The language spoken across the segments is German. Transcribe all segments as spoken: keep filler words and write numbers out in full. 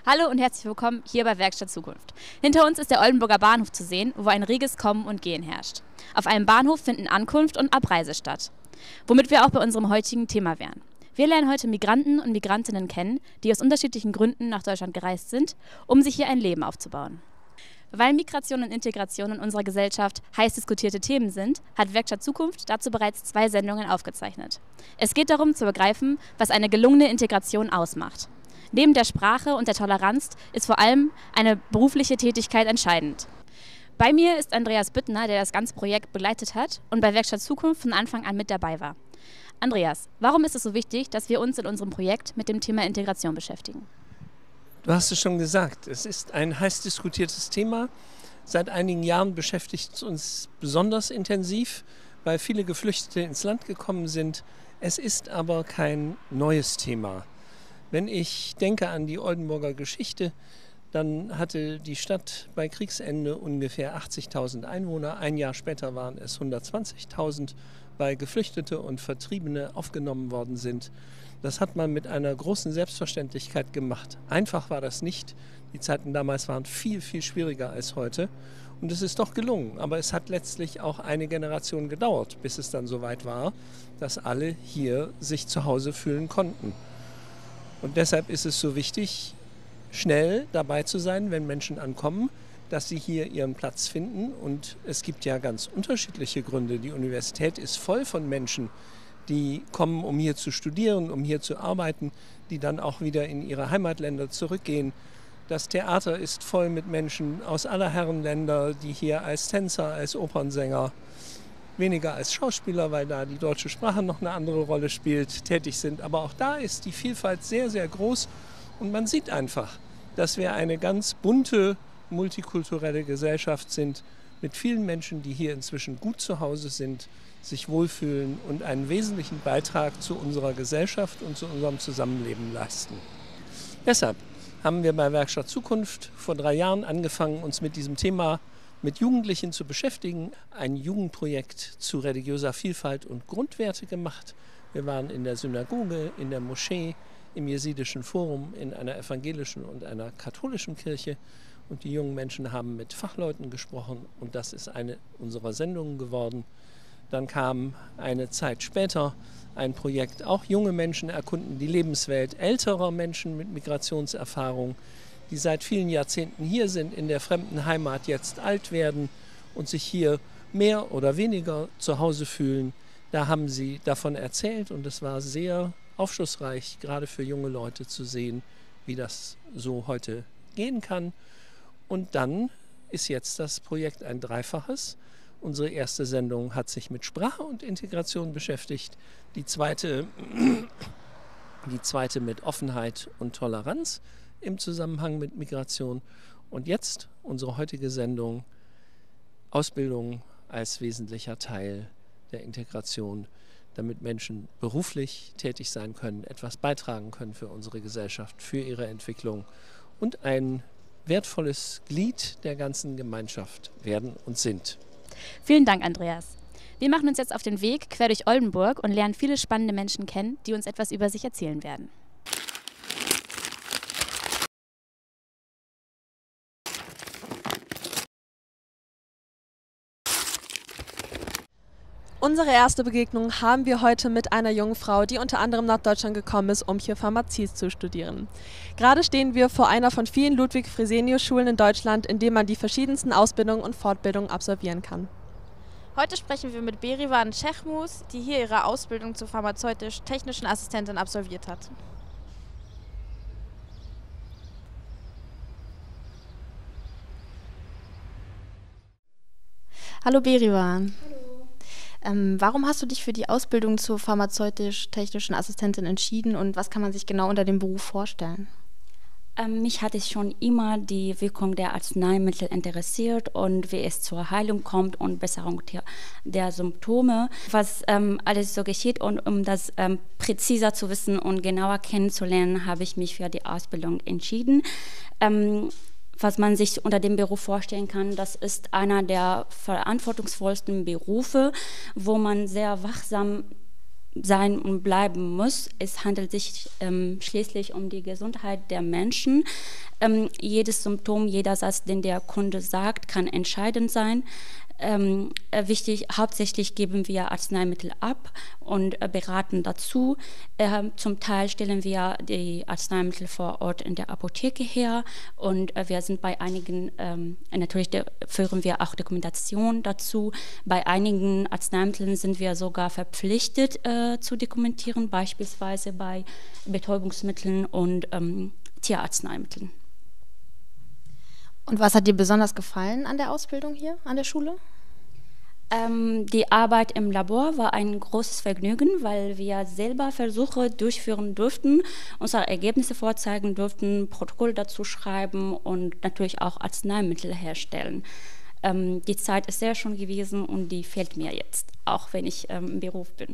Hallo und herzlich willkommen hier bei Werkstatt Zukunft. Hinter uns ist der Oldenburger Bahnhof zu sehen, wo ein reges Kommen und Gehen herrscht. Auf einem Bahnhof finden Ankunft und Abreise statt, womit wir auch bei unserem heutigen Thema wären. Wir lernen heute Migranten und Migrantinnen kennen, die aus unterschiedlichen Gründen nach Deutschland gereist sind, um sich hier ein Leben aufzubauen. Weil Migration und Integration in unserer Gesellschaft heiß diskutierte Themen sind, hat Werkstatt Zukunft dazu bereits zwei Sendungen aufgezeichnet. Es geht darum zu begreifen, was eine gelungene Integration ausmacht. Neben der Sprache und der Toleranz ist vor allem eine berufliche Tätigkeit entscheidend. Bei mir ist Andreas Büttner, der das ganze Projekt begleitet hat und bei Werkstatt Zukunft von Anfang an mit dabei war. Andreas, warum ist es so wichtig, dass wir uns in unserem Projekt mit dem Thema Integration beschäftigen? Du hast es schon gesagt, es ist ein heiß diskutiertes Thema. Seit einigen Jahren beschäftigt es uns besonders intensiv, weil viele Geflüchtete ins Land gekommen sind. Es ist aber kein neues Thema. Wenn ich denke an die Oldenburger Geschichte, dann hatte die Stadt bei Kriegsende ungefähr achtzigtausend Einwohner. Ein Jahr später waren es hundertzwanzigtausend, weil Geflüchtete und Vertriebene aufgenommen worden sind. Das hat man mit einer großen Selbstverständlichkeit gemacht. Einfach war das nicht. Die Zeiten damals waren viel, viel schwieriger als heute. Und es ist doch gelungen. Aber es hat letztlich auch eine Generation gedauert, bis es dann soweit war, dass alle hier sich zu Hause fühlen konnten. Und deshalb ist es so wichtig, schnell dabei zu sein, wenn Menschen ankommen, dass sie hier ihren Platz finden. Und es gibt ja ganz unterschiedliche Gründe. Die Universität ist voll von Menschen, die kommen, um hier zu studieren, um hier zu arbeiten, die dann auch wieder in ihre Heimatländer zurückgehen. Das Theater ist voll mit Menschen aus aller Herren Länder, die hier als Tänzer, als Opernsänger, weniger als Schauspieler, weil da die deutsche Sprache noch eine andere Rolle spielt, tätig sind. Aber auch da ist die Vielfalt sehr, sehr groß und man sieht einfach, dass wir eine ganz bunte, multikulturelle Gesellschaft sind mit vielen Menschen, die hier inzwischen gut zu Hause sind, sich wohlfühlen und einen wesentlichen Beitrag zu unserer Gesellschaft und zu unserem Zusammenleben leisten. Deshalb haben wir bei Werkstatt Zukunft vor drei Jahren angefangen, uns mit diesem Thema mit Jugendlichen zu beschäftigen, ein Jugendprojekt zu religiöser Vielfalt und Grundwerte gemacht. Wir waren in der Synagoge, in der Moschee, im Jesidischen Forum, in einer evangelischen und einer katholischen Kirche. Und die jungen Menschen haben mit Fachleuten gesprochen und das ist eine unserer Sendungen geworden. Dann kam eine Zeit später ein Projekt, auch junge Menschen erkunden die Lebenswelt älterer Menschen mit Migrationserfahrung, die seit vielen Jahrzehnten hier sind, in der fremden Heimat jetzt alt werden und sich hier mehr oder weniger zu Hause fühlen. Da haben sie davon erzählt und es war sehr aufschlussreich, gerade für junge Leute zu sehen, wie das so heute gehen kann. Und dann ist jetzt das Projekt ein Dreifaches. Unsere erste Sendung hat sich mit Sprache und Integration beschäftigt, die zweite, die zweite mit Offenheit und Toleranz im Zusammenhang mit Migration und jetzt unsere heutige Sendung Ausbildung als wesentlicher Teil der Integration, damit Menschen beruflich tätig sein können, etwas beitragen können für unsere Gesellschaft, für ihre Entwicklung und ein wertvolles Glied der ganzen Gemeinschaft werden und sind. Vielen Dank, Andreas. Wir machen uns jetzt auf den Weg quer durch Oldenburg und lernen viele spannende Menschen kennen, die uns etwas über sich erzählen werden. Unsere erste Begegnung haben wir heute mit einer jungen Frau, die unter anderem nach Deutschland gekommen ist, um hier Pharmazie zu studieren. Gerade stehen wir vor einer von vielen Ludwig-Fresenius-Schulen in Deutschland, in denen man die verschiedensten Ausbildungen und Fortbildungen absolvieren kann. Heute sprechen wir mit Berivan Chechmus, die hier ihre Ausbildung zur pharmazeutisch-technischen Assistentin absolviert hat. Hallo Berivan. Ähm, warum hast du dich für die Ausbildung zur pharmazeutisch-technischen Assistentin entschieden und was kann man sich genau unter dem Beruf vorstellen? Ähm, mich hat es schon immer die Wirkung der Arzneimittel interessiert und wie es zur Heilung kommt und Besserung der, der Symptome, was ähm, alles so geschieht. Und um das ähm, präziser zu wissen und genauer kennenzulernen, habe ich mich für die Ausbildung entschieden. Ähm, Was man sich unter dem Beruf vorstellen kann, das ist einer der verantwortungsvollsten Berufe, wo man sehr wachsam sein und bleiben muss. Es handelt sich ähm, schließlich um die Gesundheit der Menschen. Ähm, jedes Symptom, jeder Satz, den der Kunde sagt, kann entscheidend sein. Ähm, äh, wichtig, hauptsächlich geben wir Arzneimittel ab und äh, beraten dazu. Äh, zum Teil stellen wir die Arzneimittel vor Ort in der Apotheke her und äh, wir sind bei einigen, ähm, natürlich de, führen wir auch Dokumentation dazu. Bei einigen Arzneimitteln sind wir sogar verpflichtet äh, zu dokumentieren, beispielsweise bei Betäubungsmitteln und ähm, Tierarzneimitteln. Und was hat dir besonders gefallen an der Ausbildung hier, an der Schule? Ähm, die Arbeit im Labor war ein großes Vergnügen, weil wir selber Versuche durchführen durften, unsere Ergebnisse vorzeigen durften, Protokoll dazu schreiben und natürlich auch Arzneimittel herstellen. Ähm, die Zeit ist sehr schön gewesen und die fehlt mir jetzt, auch wenn ich ähm, im Beruf bin.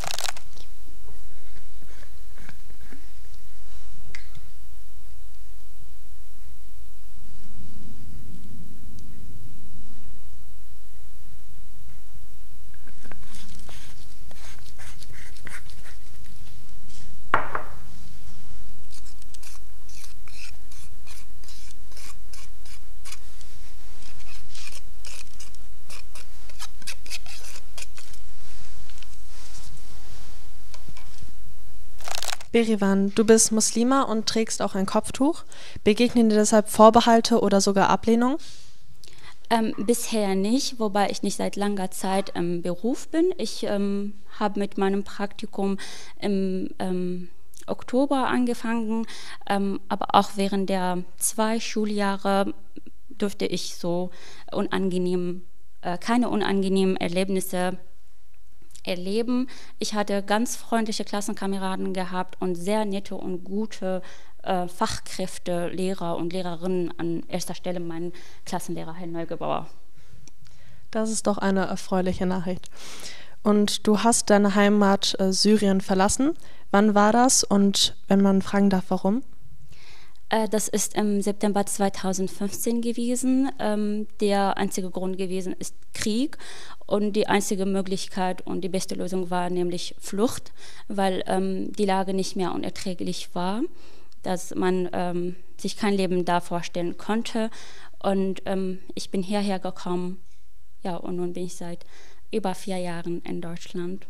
Berivan, du bist Muslima und trägst auch ein Kopftuch. Begegnen dir deshalb Vorbehalte oder sogar Ablehnung? Ähm, bisher nicht, wobei ich nicht seit langer Zeit im Beruf bin. Ich ähm, habe mit meinem Praktikum im ähm, Oktober angefangen, ähm, aber auch während der zwei Schuljahre durfte ich so unangenehm, äh, keine unangenehmen Erlebnisse erleben. Ich hatte ganz freundliche Klassenkameraden gehabt und sehr nette und gute äh, Fachkräfte, Lehrer und Lehrerinnen, an erster Stelle mein Klassenlehrer Herr Neugebauer. Das ist doch eine erfreuliche Nachricht. Und du hast deine Heimat äh, Syrien verlassen. Wann war das und wenn man fragen darf, warum? Äh, das ist im September zweitausendfünfzehn gewesen. Ähm, der einzige Grund gewesen ist Krieg. Und die einzige Möglichkeit und die beste Lösung war nämlich Flucht, weil ähm, die Lage nicht mehr unerträglich war, dass man ähm, sich kein Leben da vorstellen konnte. Und ähm, ich bin hierher gekommen, ja, und nun bin ich seit über vier Jahren in Deutschland.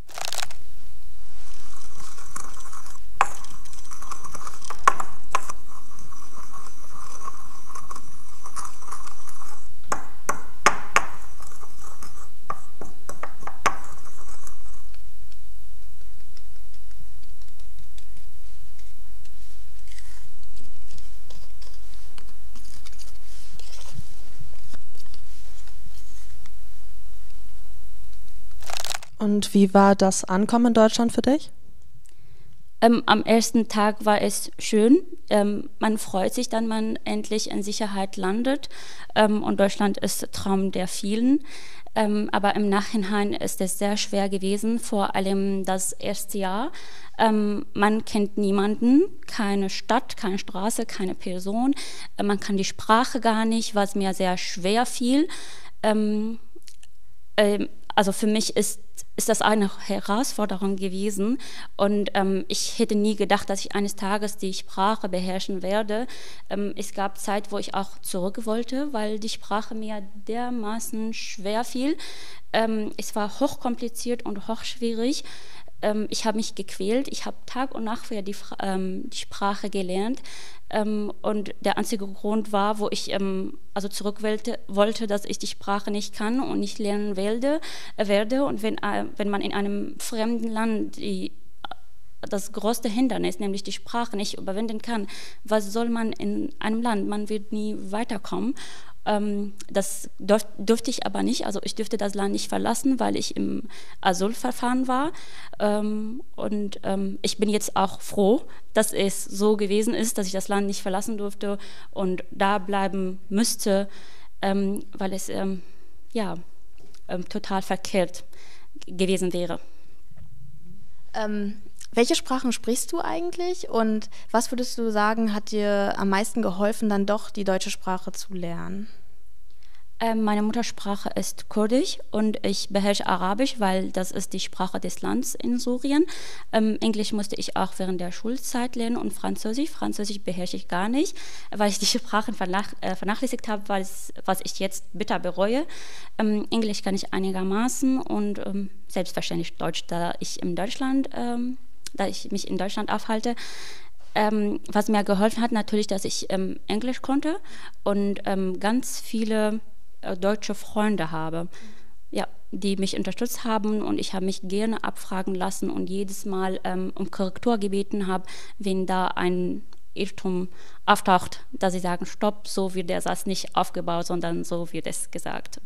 Und wie war das Ankommen in Deutschland für dich? Ähm, am ersten Tag war es schön. Ähm, man freut sich dann, man endlich in Sicherheit landet. Ähm, und Deutschland ist der Traum der vielen. Ähm, aber im Nachhinein ist es sehr schwer gewesen, vor allem das erste Jahr. Ähm, man kennt niemanden, keine Stadt, keine Straße, keine Person. Äh, man kann die Sprache gar nicht, was mir sehr schwer fiel. Ähm, ähm, also für mich ist ist das eine Herausforderung gewesen und ähm, ich hätte nie gedacht, dass ich eines Tages die Sprache beherrschen werde. Ähm, es gab Zeit, wo ich auch zurück wollte, weil die Sprache mir dermaßen schwer fiel. Ähm, es war hochkompliziert und hochschwierig. Ähm, ich habe mich gequält. Ich habe Tag und Nacht für die, ähm, die Sprache gelernt. Ähm, und der einzige Grund war, wo ich ähm, also zurück wollte, wollte, dass ich die Sprache nicht kann und nicht lernen werde. Äh, werde. Und wenn, äh, wenn man in einem fremden Land die, das größte Hindernis, nämlich die Sprache, nicht überwinden kann, was soll man in einem Land? Man wird nie weiterkommen. Ähm, das durf, durfte ich aber nicht, also ich dürfte das Land nicht verlassen, weil ich im Asylverfahren war ähm, und ähm, ich bin jetzt auch froh, dass es so gewesen ist, dass ich das Land nicht verlassen durfte und da bleiben müsste, ähm, weil es ähm, ja, ähm, total verkehrt gewesen wäre. Ähm, welche Sprachen sprichst du eigentlich und was würdest du sagen, hat dir am meisten geholfen, dann doch die deutsche Sprache zu lernen? Ähm, meine Muttersprache ist Kurdisch und ich beherrsche Arabisch, weil das ist die Sprache des Landes in Syrien. Ähm, Englisch musste ich auch während der Schulzeit lernen und Französisch. Französisch beherrsche ich gar nicht, weil ich die Sprachen vernach äh, vernachlässigt habe, was, was ich jetzt bitter bereue. Ähm, Englisch kann ich einigermaßen und ähm, selbstverständlich Deutsch, da ich in Deutschland, ähm, da ich mich in Deutschland aufhalte. Ähm, was mir geholfen hat, natürlich, dass ich ähm, Englisch konnte und ähm, ganz viele äh, deutsche Freunde habe, ja, die mich unterstützt haben und ich habe mich gerne abfragen lassen und jedes Mal ähm, um Korrektur gebeten habe, wenn da ein Irrtum auftaucht, dass sie sagen, stopp, so wird der Satz nicht aufgebaut, sondern so wird es gesagt.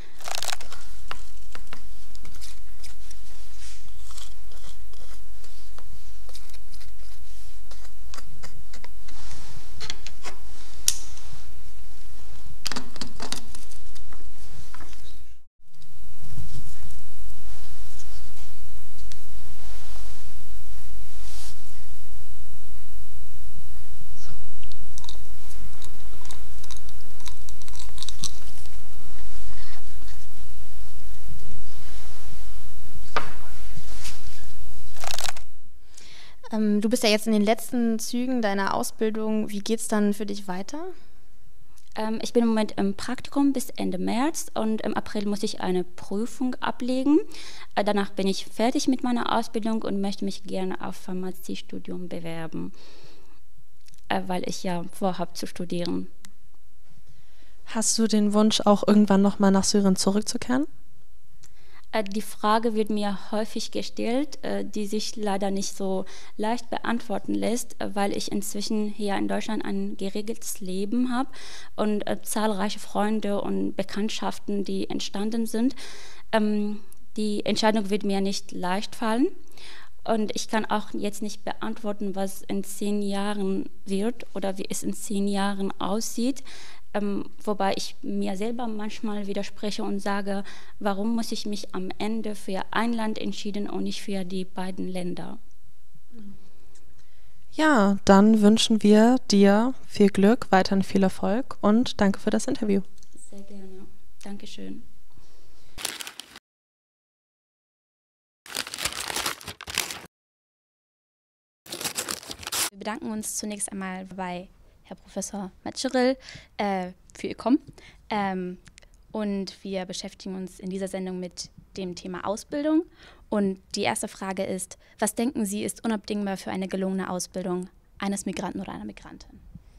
Ähm, du bist ja jetzt in den letzten Zügen deiner Ausbildung. Wie geht es dann für dich weiter? Ähm, ich bin im Moment im Praktikum bis Ende März und im April muss ich eine Prüfung ablegen. Äh, danach bin ich fertig mit meiner Ausbildung und möchte mich gerne auf Pharmaziestudium bewerben, äh, weil ich ja vorhabe zu studieren. Hast du den Wunsch, auch irgendwann nochmal nach Syrien zurückzukehren? Die Frage wird mir häufig gestellt, die sich leider nicht so leicht beantworten lässt, weil ich inzwischen hier in Deutschland ein geregeltes Leben habe und zahlreiche Freunde und Bekanntschaften, die entstanden sind. Die Entscheidung wird mir nicht leicht fallen und ich kann auch jetzt nicht beantworten, was in zehn Jahren wird oder wie es in zehn Jahren aussieht. Ähm, wobei ich mir selber manchmal widerspreche und sage, warum muss ich mich am Ende für ein Land entschieden und nicht für die beiden Länder? Ja, dann wünschen wir dir viel Glück, weiterhin viel Erfolg und danke für das Interview. Sehr gerne. Dankeschön. Wir bedanken uns zunächst einmal bei Herr Professor Metzgerel äh, für Ihr Kommen. Ähm, und wir beschäftigen uns in dieser Sendung mit dem Thema Ausbildung. Und die erste Frage ist, was denken Sie, ist unabdingbar für eine gelungene Ausbildung eines Migranten oder einer Migrantin?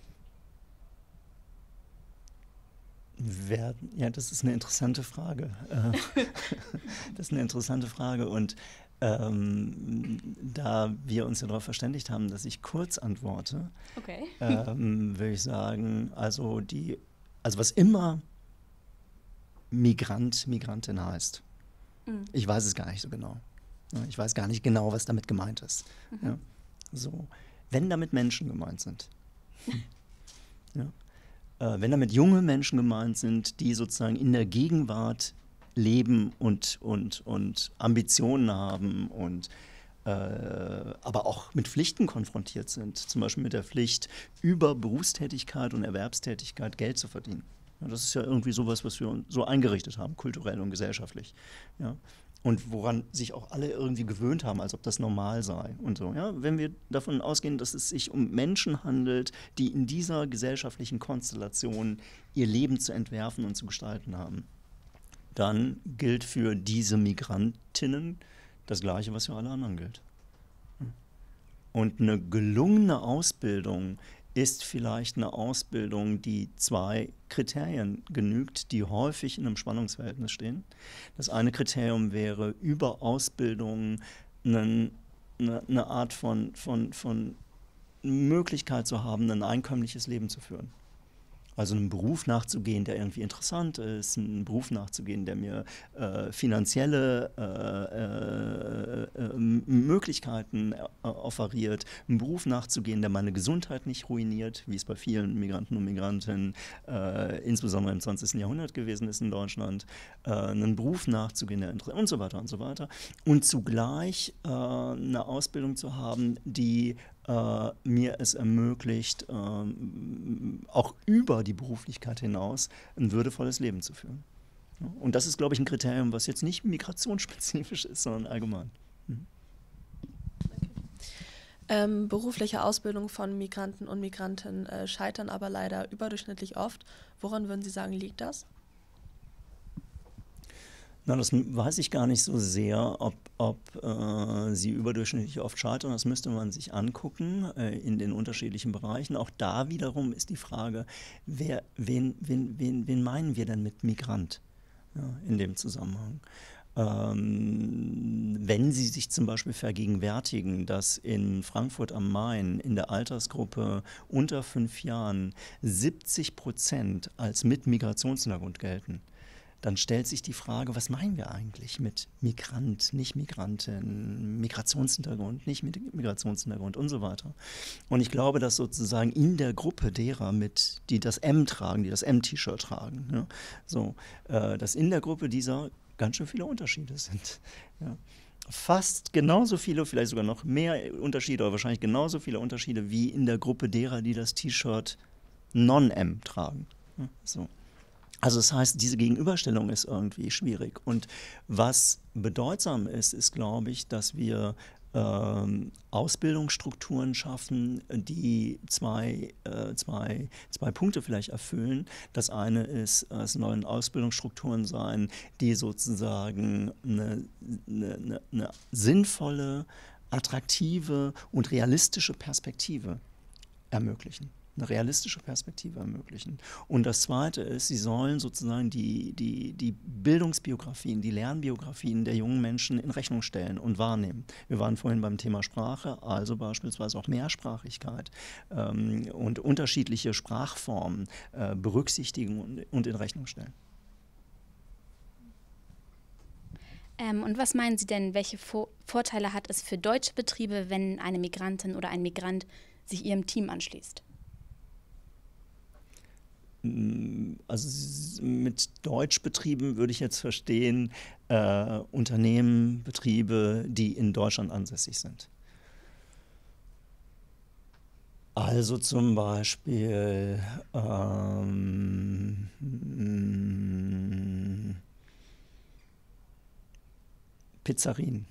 Wer, ja, das ist eine interessante Frage. Das ist eine interessante Frage und Ähm, da wir uns ja darauf verständigt haben, dass ich kurz antworte, okay. ähm, würde ich sagen, also die, also was immer Migrant, Migrantin heißt, mhm. ich weiß es gar nicht so genau. Ich weiß gar nicht genau, was damit gemeint ist. Mhm. Ja, so, wenn damit Menschen gemeint sind, ja, äh, wenn damit junge Menschen gemeint sind, die sozusagen in der Gegenwart leben und, und, und Ambitionen haben und äh, aber auch mit Pflichten konfrontiert sind, zum Beispiel mit der Pflicht, über Berufstätigkeit und Erwerbstätigkeit Geld zu verdienen. Ja, das ist ja irgendwie sowas, was wir so eingerichtet haben, kulturell und gesellschaftlich. Ja. Und woran sich auch alle irgendwie gewöhnt haben, als ob das normal sei und so. Ja. Wenn wir davon ausgehen, dass es sich um Menschen handelt, die in dieser gesellschaftlichen Konstellation ihr Leben zu entwerfen und zu gestalten haben, dann gilt für diese Migrantinnen das Gleiche, was für alle anderen gilt. Und eine gelungene Ausbildung ist vielleicht eine Ausbildung, die zwei Kriterien genügt, die häufig in einem Spannungsverhältnis stehen. Das eine Kriterium wäre, über Ausbildung eine, eine, eine Art von, von, von Möglichkeit zu haben, ein einkömmliches Leben zu führen. Also einem Beruf nachzugehen, der irgendwie interessant ist, einen Beruf nachzugehen, der mir äh, finanzielle äh, äh, äh, Möglichkeiten äh, offeriert, einen Beruf nachzugehen, der meine Gesundheit nicht ruiniert, wie es bei vielen Migranten und Migrantinnen äh, insbesondere im zwanzigsten Jahrhundert gewesen ist in Deutschland, äh, einen Beruf nachzugehen, der interessant und so weiter und so weiter. Und zugleich äh, eine Ausbildung zu haben, die äh, mir es ermöglicht, ähm, auch über die Beruflichkeit hinaus ein würdevolles Leben zu führen. Ja, und das ist, glaube ich, ein Kriterium, was jetzt nicht migrationsspezifisch ist, sondern allgemein. Mhm. Ähm, berufliche Ausbildung von Migranten und Migrantinnen äh, scheitern aber leider überdurchschnittlich oft. Woran würden Sie sagen, liegt das? Na, das weiß ich gar nicht so sehr, ob, ob äh, sie überdurchschnittlich oft scheitern. Das müsste man sich angucken äh, in den unterschiedlichen Bereichen. Auch da wiederum ist die Frage, wer, wen, wen, wen, wen meinen wir denn mit Migrant, ja, in dem Zusammenhang? Ähm, wenn Sie sich zum Beispiel vergegenwärtigen, dass in Frankfurt am Main in der Altersgruppe unter fünf Jahren siebzig Prozent als mit Migrationshintergrund gelten, dann stellt sich die Frage, was meinen wir eigentlich mit Migrant, nicht Migrantin, Migrationshintergrund, nicht mit Migrationshintergrund und so weiter. Und ich glaube, dass sozusagen in der Gruppe derer, mit, die das M tragen, die das M-T-Shirt tragen, ja, so, äh, dass in der Gruppe dieser ganz schön viele Unterschiede sind. Ja. Fast genauso viele, vielleicht sogar noch mehr Unterschiede, oder wahrscheinlich genauso viele Unterschiede wie in der Gruppe derer, die das T-Shirt Non-M tragen. Ja, so. Also das heißt, diese Gegenüberstellung ist irgendwie schwierig. Und was bedeutsam ist, ist, glaube ich, dass wir ähm, Ausbildungsstrukturen schaffen, die zwei, äh, zwei, zwei Punkte vielleicht erfüllen. Das eine ist, es sollen Ausbildungsstrukturen sein, die sozusagen eine, eine, eine sinnvolle, attraktive und realistische Perspektive ermöglichen. Eine realistische Perspektive ermöglichen. Und das Zweite ist, sie sollen sozusagen die, die, die Bildungsbiografien, die Lernbiografien der jungen Menschen in Rechnung stellen und wahrnehmen. Wir waren vorhin beim Thema Sprache, also beispielsweise auch Mehrsprachigkeit ähm, und unterschiedliche Sprachformen äh, berücksichtigen und, und in Rechnung stellen. Ähm, und was meinen Sie denn, welche Vor- Vorteile hat es für deutsche Betriebe, wenn eine Migrantin oder ein Migrant sich ihrem Team anschließt? Also mit Deutschbetrieben würde ich jetzt verstehen, äh, Unternehmen, Betriebe, die in Deutschland ansässig sind. Also zum Beispiel ähm, Pizzerien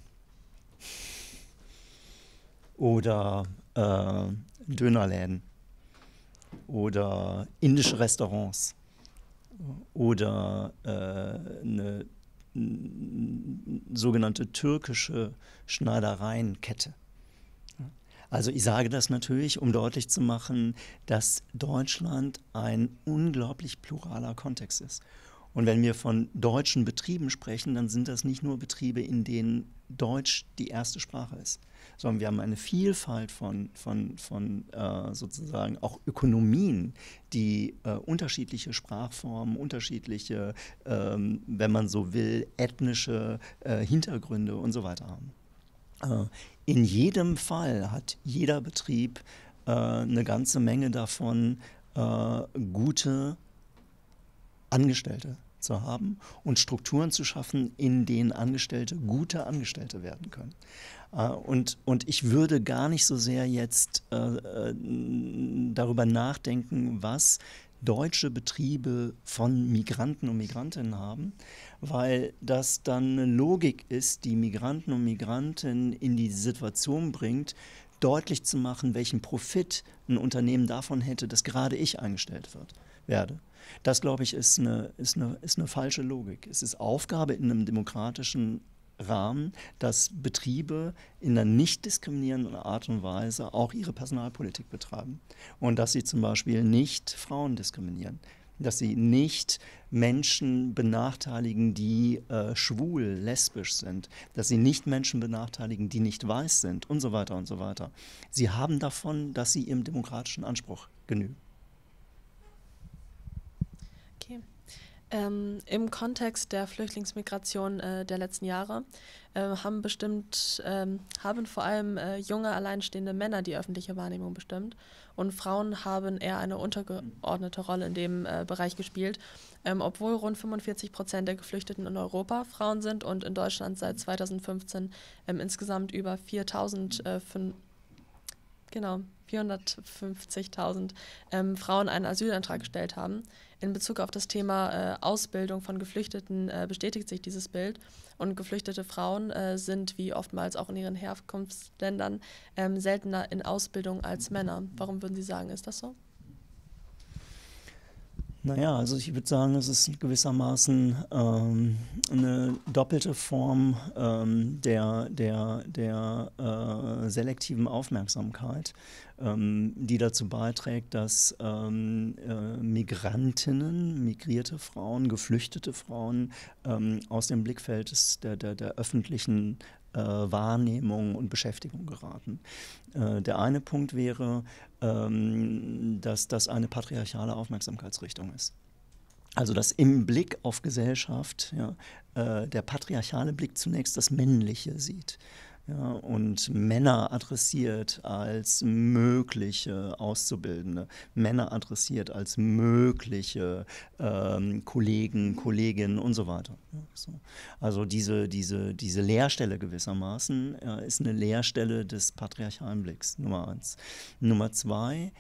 oder äh, Dönerläden. Oder indische Restaurants oder äh, eine n, sogenannte türkische Schneidereienkette. Also ich sage das natürlich, um deutlich zu machen, dass Deutschland ein unglaublich pluraler Kontext ist. Und wenn wir von deutschen Betrieben sprechen, dann sind das nicht nur Betriebe, in denen Deutsch die erste Sprache ist, sondern wir haben eine Vielfalt von, von, von äh, sozusagen auch Ökonomien, die äh, unterschiedliche Sprachformen, unterschiedliche, ähm, wenn man so will, ethnische äh, Hintergründe und so weiter haben. Äh, in jedem Fall hat jeder Betrieb äh, eine ganze Menge davon, äh, gute Angestellte zu haben und Strukturen zu schaffen, in denen Angestellte gute Angestellte werden können. Äh, und, und ich würde gar nicht so sehr jetzt äh, darüber nachdenken, was deutsche Betriebe von Migranten und Migrantinnen haben, weil das dann eine Logik ist, die Migranten und Migrantinnen in die Situation bringt, deutlich zu machen, welchen Profit ein Unternehmen davon hätte, dass gerade ich eingestellt wird, werde. Das, glaube ich, ist eine, ist eine, ist eine falsche Logik. Es ist Aufgabe in einem demokratischen Rahmen, dass Betriebe in einer nicht diskriminierenden Art und Weise auch ihre Personalpolitik betreiben. Und dass sie zum Beispiel nicht Frauen diskriminieren. Dass sie nicht Menschen benachteiligen, die äh, schwul, lesbisch sind. Dass sie nicht Menschen benachteiligen, die nicht weiß sind und so weiter und so weiter. Sie haben davon, dass sie ihrem demokratischen Anspruch genügen. Okay. Ähm, Im Kontext der Flüchtlingsmigration äh, der letzten Jahre äh, haben bestimmt, ähm, haben vor allem äh, junge, alleinstehende Männer die öffentliche Wahrnehmung bestimmt und Frauen haben eher eine untergeordnete Rolle in dem äh, Bereich gespielt, ähm, obwohl rund fünfundvierzig Prozent der Geflüchteten in Europa Frauen sind und in Deutschland seit zweitausendfünfzehn ähm, insgesamt über viertausend äh, Genau, vierhundertfünfzigtausend ähm, Frauen einen Asylantrag gestellt haben. In Bezug auf das Thema äh, Ausbildung von Geflüchteten äh, bestätigt sich dieses Bild. Und geflüchtete Frauen äh, sind, wie oftmals auch in ihren Herkunftsländern, ähm, seltener in Ausbildung als Männer. Warum würden Sie sagen, ist das so? Naja, also ich würde sagen, es ist gewissermaßen ähm, eine doppelte Form ähm, der, der, der äh, selektiven Aufmerksamkeit, ähm, die dazu beiträgt, dass ähm, äh, Migrantinnen, migrierte Frauen, geflüchtete Frauen ähm, aus dem Blickfeld des, der, der, der öffentlichen äh, Wahrnehmung und Beschäftigung geraten. Äh, der eine Punkt wäre, ähm, dass das eine patriarchale Aufmerksamkeitsrichtung ist. Also dass im Blick auf Gesellschaft ja, äh, der patriarchale Blick zunächst das Männliche sieht. Ja, und Männer adressiert als mögliche Auszubildende, Männer adressiert als mögliche ähm, Kollegen, Kolleginnen und so weiter. Ja, so. Also diese, diese, diese Leerstelle gewissermaßen ja, ist eine Leerstelle des patriarchalen Blicks, Nummer eins. Nummer zwei,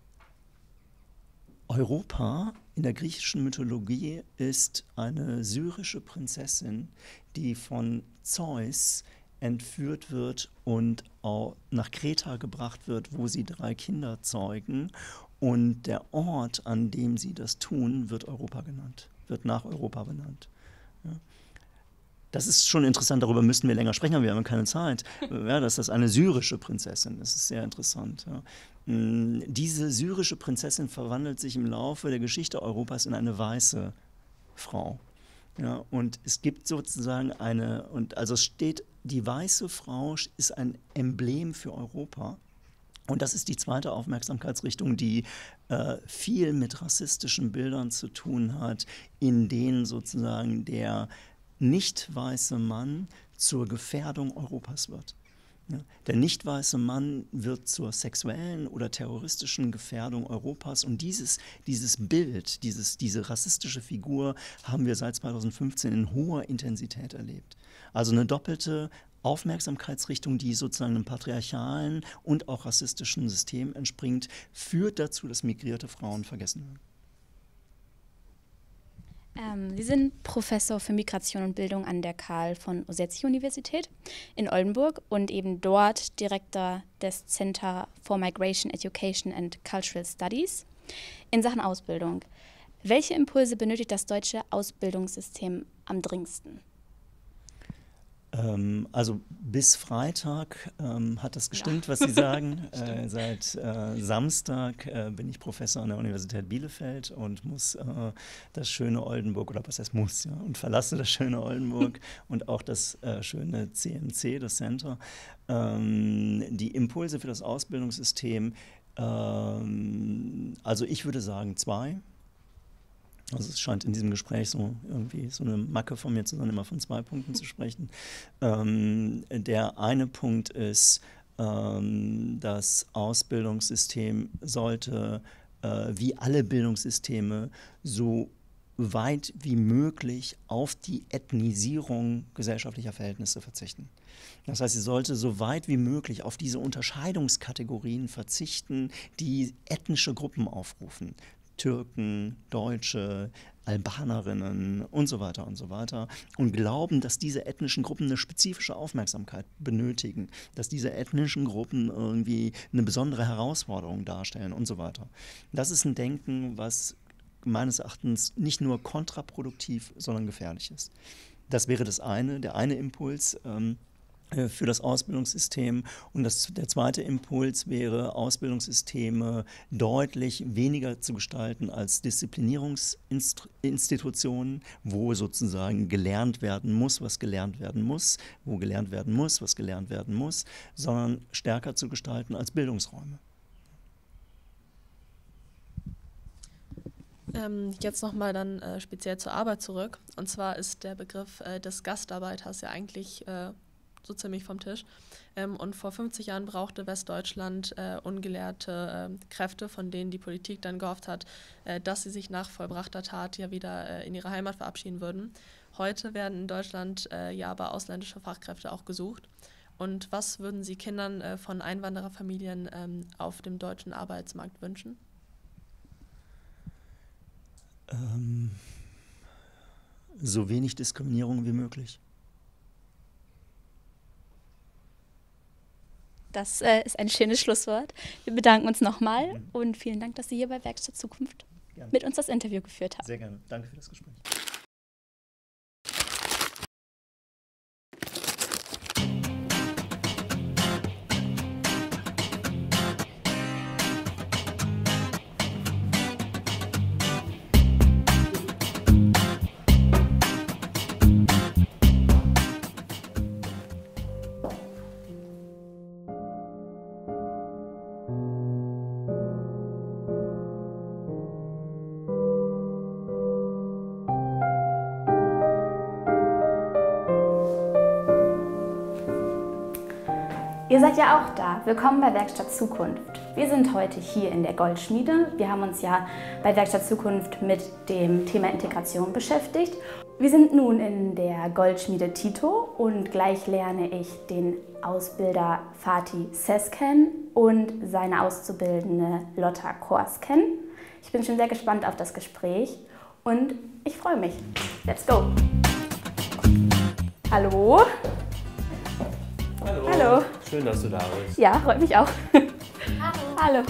Europa in der griechischen Mythologie ist eine syrische Prinzessin, die von Zeus entführt wird und auch nach Kreta gebracht wird, wo sie drei Kinder zeugen. Und der Ort, an dem sie das tun, wird Europa genannt, wird nach Europa benannt. Ja. Das ist schon interessant, darüber müssten wir länger sprechen, aber wir haben keine Zeit. Ja, dass das eine syrische Prinzessin ist, das ist sehr interessant. Ja. Diese syrische Prinzessin verwandelt sich im Laufe der Geschichte Europas in eine weiße Frau. Ja, und es gibt sozusagen eine, und also es steht, die weiße Frau ist ein Emblem für Europa. Und das ist die zweite Aufmerksamkeitsrichtung, die äh, viel mit rassistischen Bildern zu tun hat, in denen sozusagen der nicht weiße Mann zur Gefährdung Europas wird. Ja, der nicht weiße Mann wird zur sexuellen oder terroristischen Gefährdung Europas und dieses, dieses Bild, dieses, diese rassistische Figur haben wir seit zweitausendfünfzehn in hoher Intensität erlebt. Also eine doppelte Aufmerksamkeitsrichtung, die sozusagen einem patriarchalen und auch rassistischen System entspringt, führt dazu, dass migrierte Frauen vergessen werden. Ähm, Sie sind Professor für Migration und Bildung an der Karl von Ossezki Universität in Oldenburg und eben dort Direktor des Center for Migration, Education and Cultural Studies in Sachen Ausbildung. Welche Impulse benötigt das deutsche Ausbildungssystem am dringendsten? Ähm, also bis Freitag ähm, hat das gestimmt, ja. was Sie sagen. äh, seit äh, Samstag äh, bin ich Professor an der Universität Bielefeld und muss äh, das schöne Oldenburg, oder was heißt muss, ja, und verlasse das schöne Oldenburg und auch das äh, schöne C M C, das Center. Ähm, die Impulse für das Ausbildungssystem, ähm, also ich würde sagen zwei. Also es scheint in diesem Gespräch so irgendwie so eine Macke von mir zu sein, immer von zwei Punkten zu sprechen. Ähm, der eine Punkt ist, ähm, das Ausbildungssystem sollte, äh, wie alle Bildungssysteme, so weit wie möglich auf die Ethnisierung gesellschaftlicher Verhältnisse verzichten. Das heißt, sie sollte so weit wie möglich auf diese Unterscheidungskategorien verzichten, die ethnische Gruppen aufrufen. Türken, Deutsche, Albanerinnen und so weiter und so weiter und glauben, dass diese ethnischen Gruppen eine spezifische Aufmerksamkeit benötigen, dass diese ethnischen Gruppen irgendwie eine besondere Herausforderung darstellen und so weiter. Das ist ein Denken, was meines Erachtens nicht nur kontraproduktiv, sondern gefährlich ist. Das wäre das eine, der eine Impuls ähm, für das Ausbildungssystem. Und das, der zweite Impuls wäre, Ausbildungssysteme deutlich weniger zu gestalten als Disziplinierungsinstitutionen, wo sozusagen gelernt werden muss, was gelernt werden muss, wo gelernt werden muss, was gelernt werden muss, sondern stärker zu gestalten als Bildungsräume. Ähm, jetzt nochmal dann äh, speziell zur Arbeit zurück. Und zwar ist der Begriff äh, des Gastarbeiters ja eigentlich äh, so ziemlich vom Tisch. Ähm, und vor fünfzig Jahren brauchte Westdeutschland äh, ungelehrte äh, Kräfte, von denen die Politik dann gehofft hat, äh, dass sie sich nach vollbrachter Tat ja wieder äh, in ihre Heimat verabschieden würden. Heute werden in Deutschland äh, ja aber ausländische Fachkräfte auch gesucht. Und was würden Sie Kindern äh, von Einwandererfamilien ähm, auf dem deutschen Arbeitsmarkt wünschen? Ähm, so wenig Diskriminierung wie möglich. Das äh, ist ein schönes Schlusswort. Wir bedanken uns nochmal und vielen Dank, dass Sie hier bei Werkstatt Zukunft Gerne. mit uns das Interview geführt haben. Sehr gerne. Danke für das Gespräch. Ihr seid ja auch da. Willkommen bei Werkstatt Zukunft. Wir sind heute hier in der Goldschmiede. Wir haben uns ja bei Werkstatt Zukunft mit dem Thema Integration beschäftigt. Wir sind nun in der Goldschmiede Tito und gleich lerne ich den Ausbilder Fatih Ses kennen und seine Auszubildende Lotta Kors kennen. Ich bin schon sehr gespannt auf das Gespräch und ich freue mich. Let's go! Hallo! Hallo. Hallo. Schön, dass du da bist. Ja, freut mich auch. Hallo. Hallo.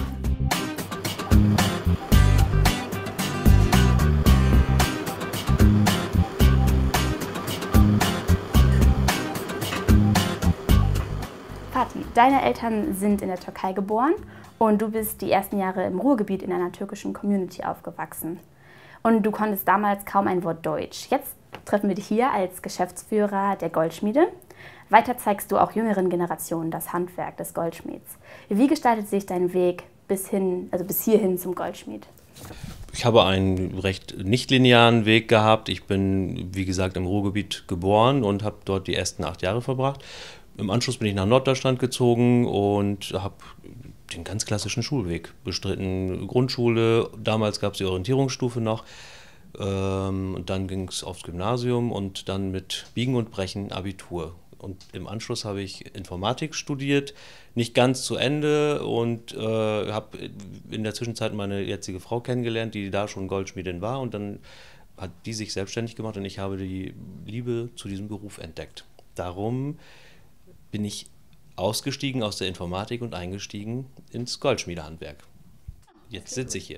Fatih, deine Eltern sind in der Türkei geboren und du bist die ersten Jahre im Ruhrgebiet in einer türkischen Community aufgewachsen. Und du konntest damals kaum ein Wort Deutsch. Jetzt treffen wir dich hier als Geschäftsführer der Goldschmiede. Weiter zeigst du auch jüngeren Generationen das Handwerk des Goldschmieds. Wie gestaltet sich dein Weg bis hin, also bis hierhin zum Goldschmied? Ich habe einen recht nichtlinearen Weg gehabt. Ich bin, wie gesagt, im Ruhrgebiet geboren und habe dort die ersten acht Jahre verbracht. Im Anschluss bin ich nach Norddeutschland gezogen und habe den ganz klassischen Schulweg bestritten. Grundschule, damals gab es die Orientierungsstufe noch. Ähm, und dann ging es aufs Gymnasium und dann mit Biegen und Brechen Abitur. Und im Anschluss habe ich Informatik studiert, nicht ganz zu Ende und äh, habe in der Zwischenzeit meine jetzige Frau kennengelernt, die da schon Goldschmiedin war. Und dann hat die sich selbstständig gemacht und ich habe die Liebe zu diesem Beruf entdeckt. Darum bin ich ausgestiegen aus der Informatik und eingestiegen ins Goldschmiedehandwerk. Jetzt sitze ich hier.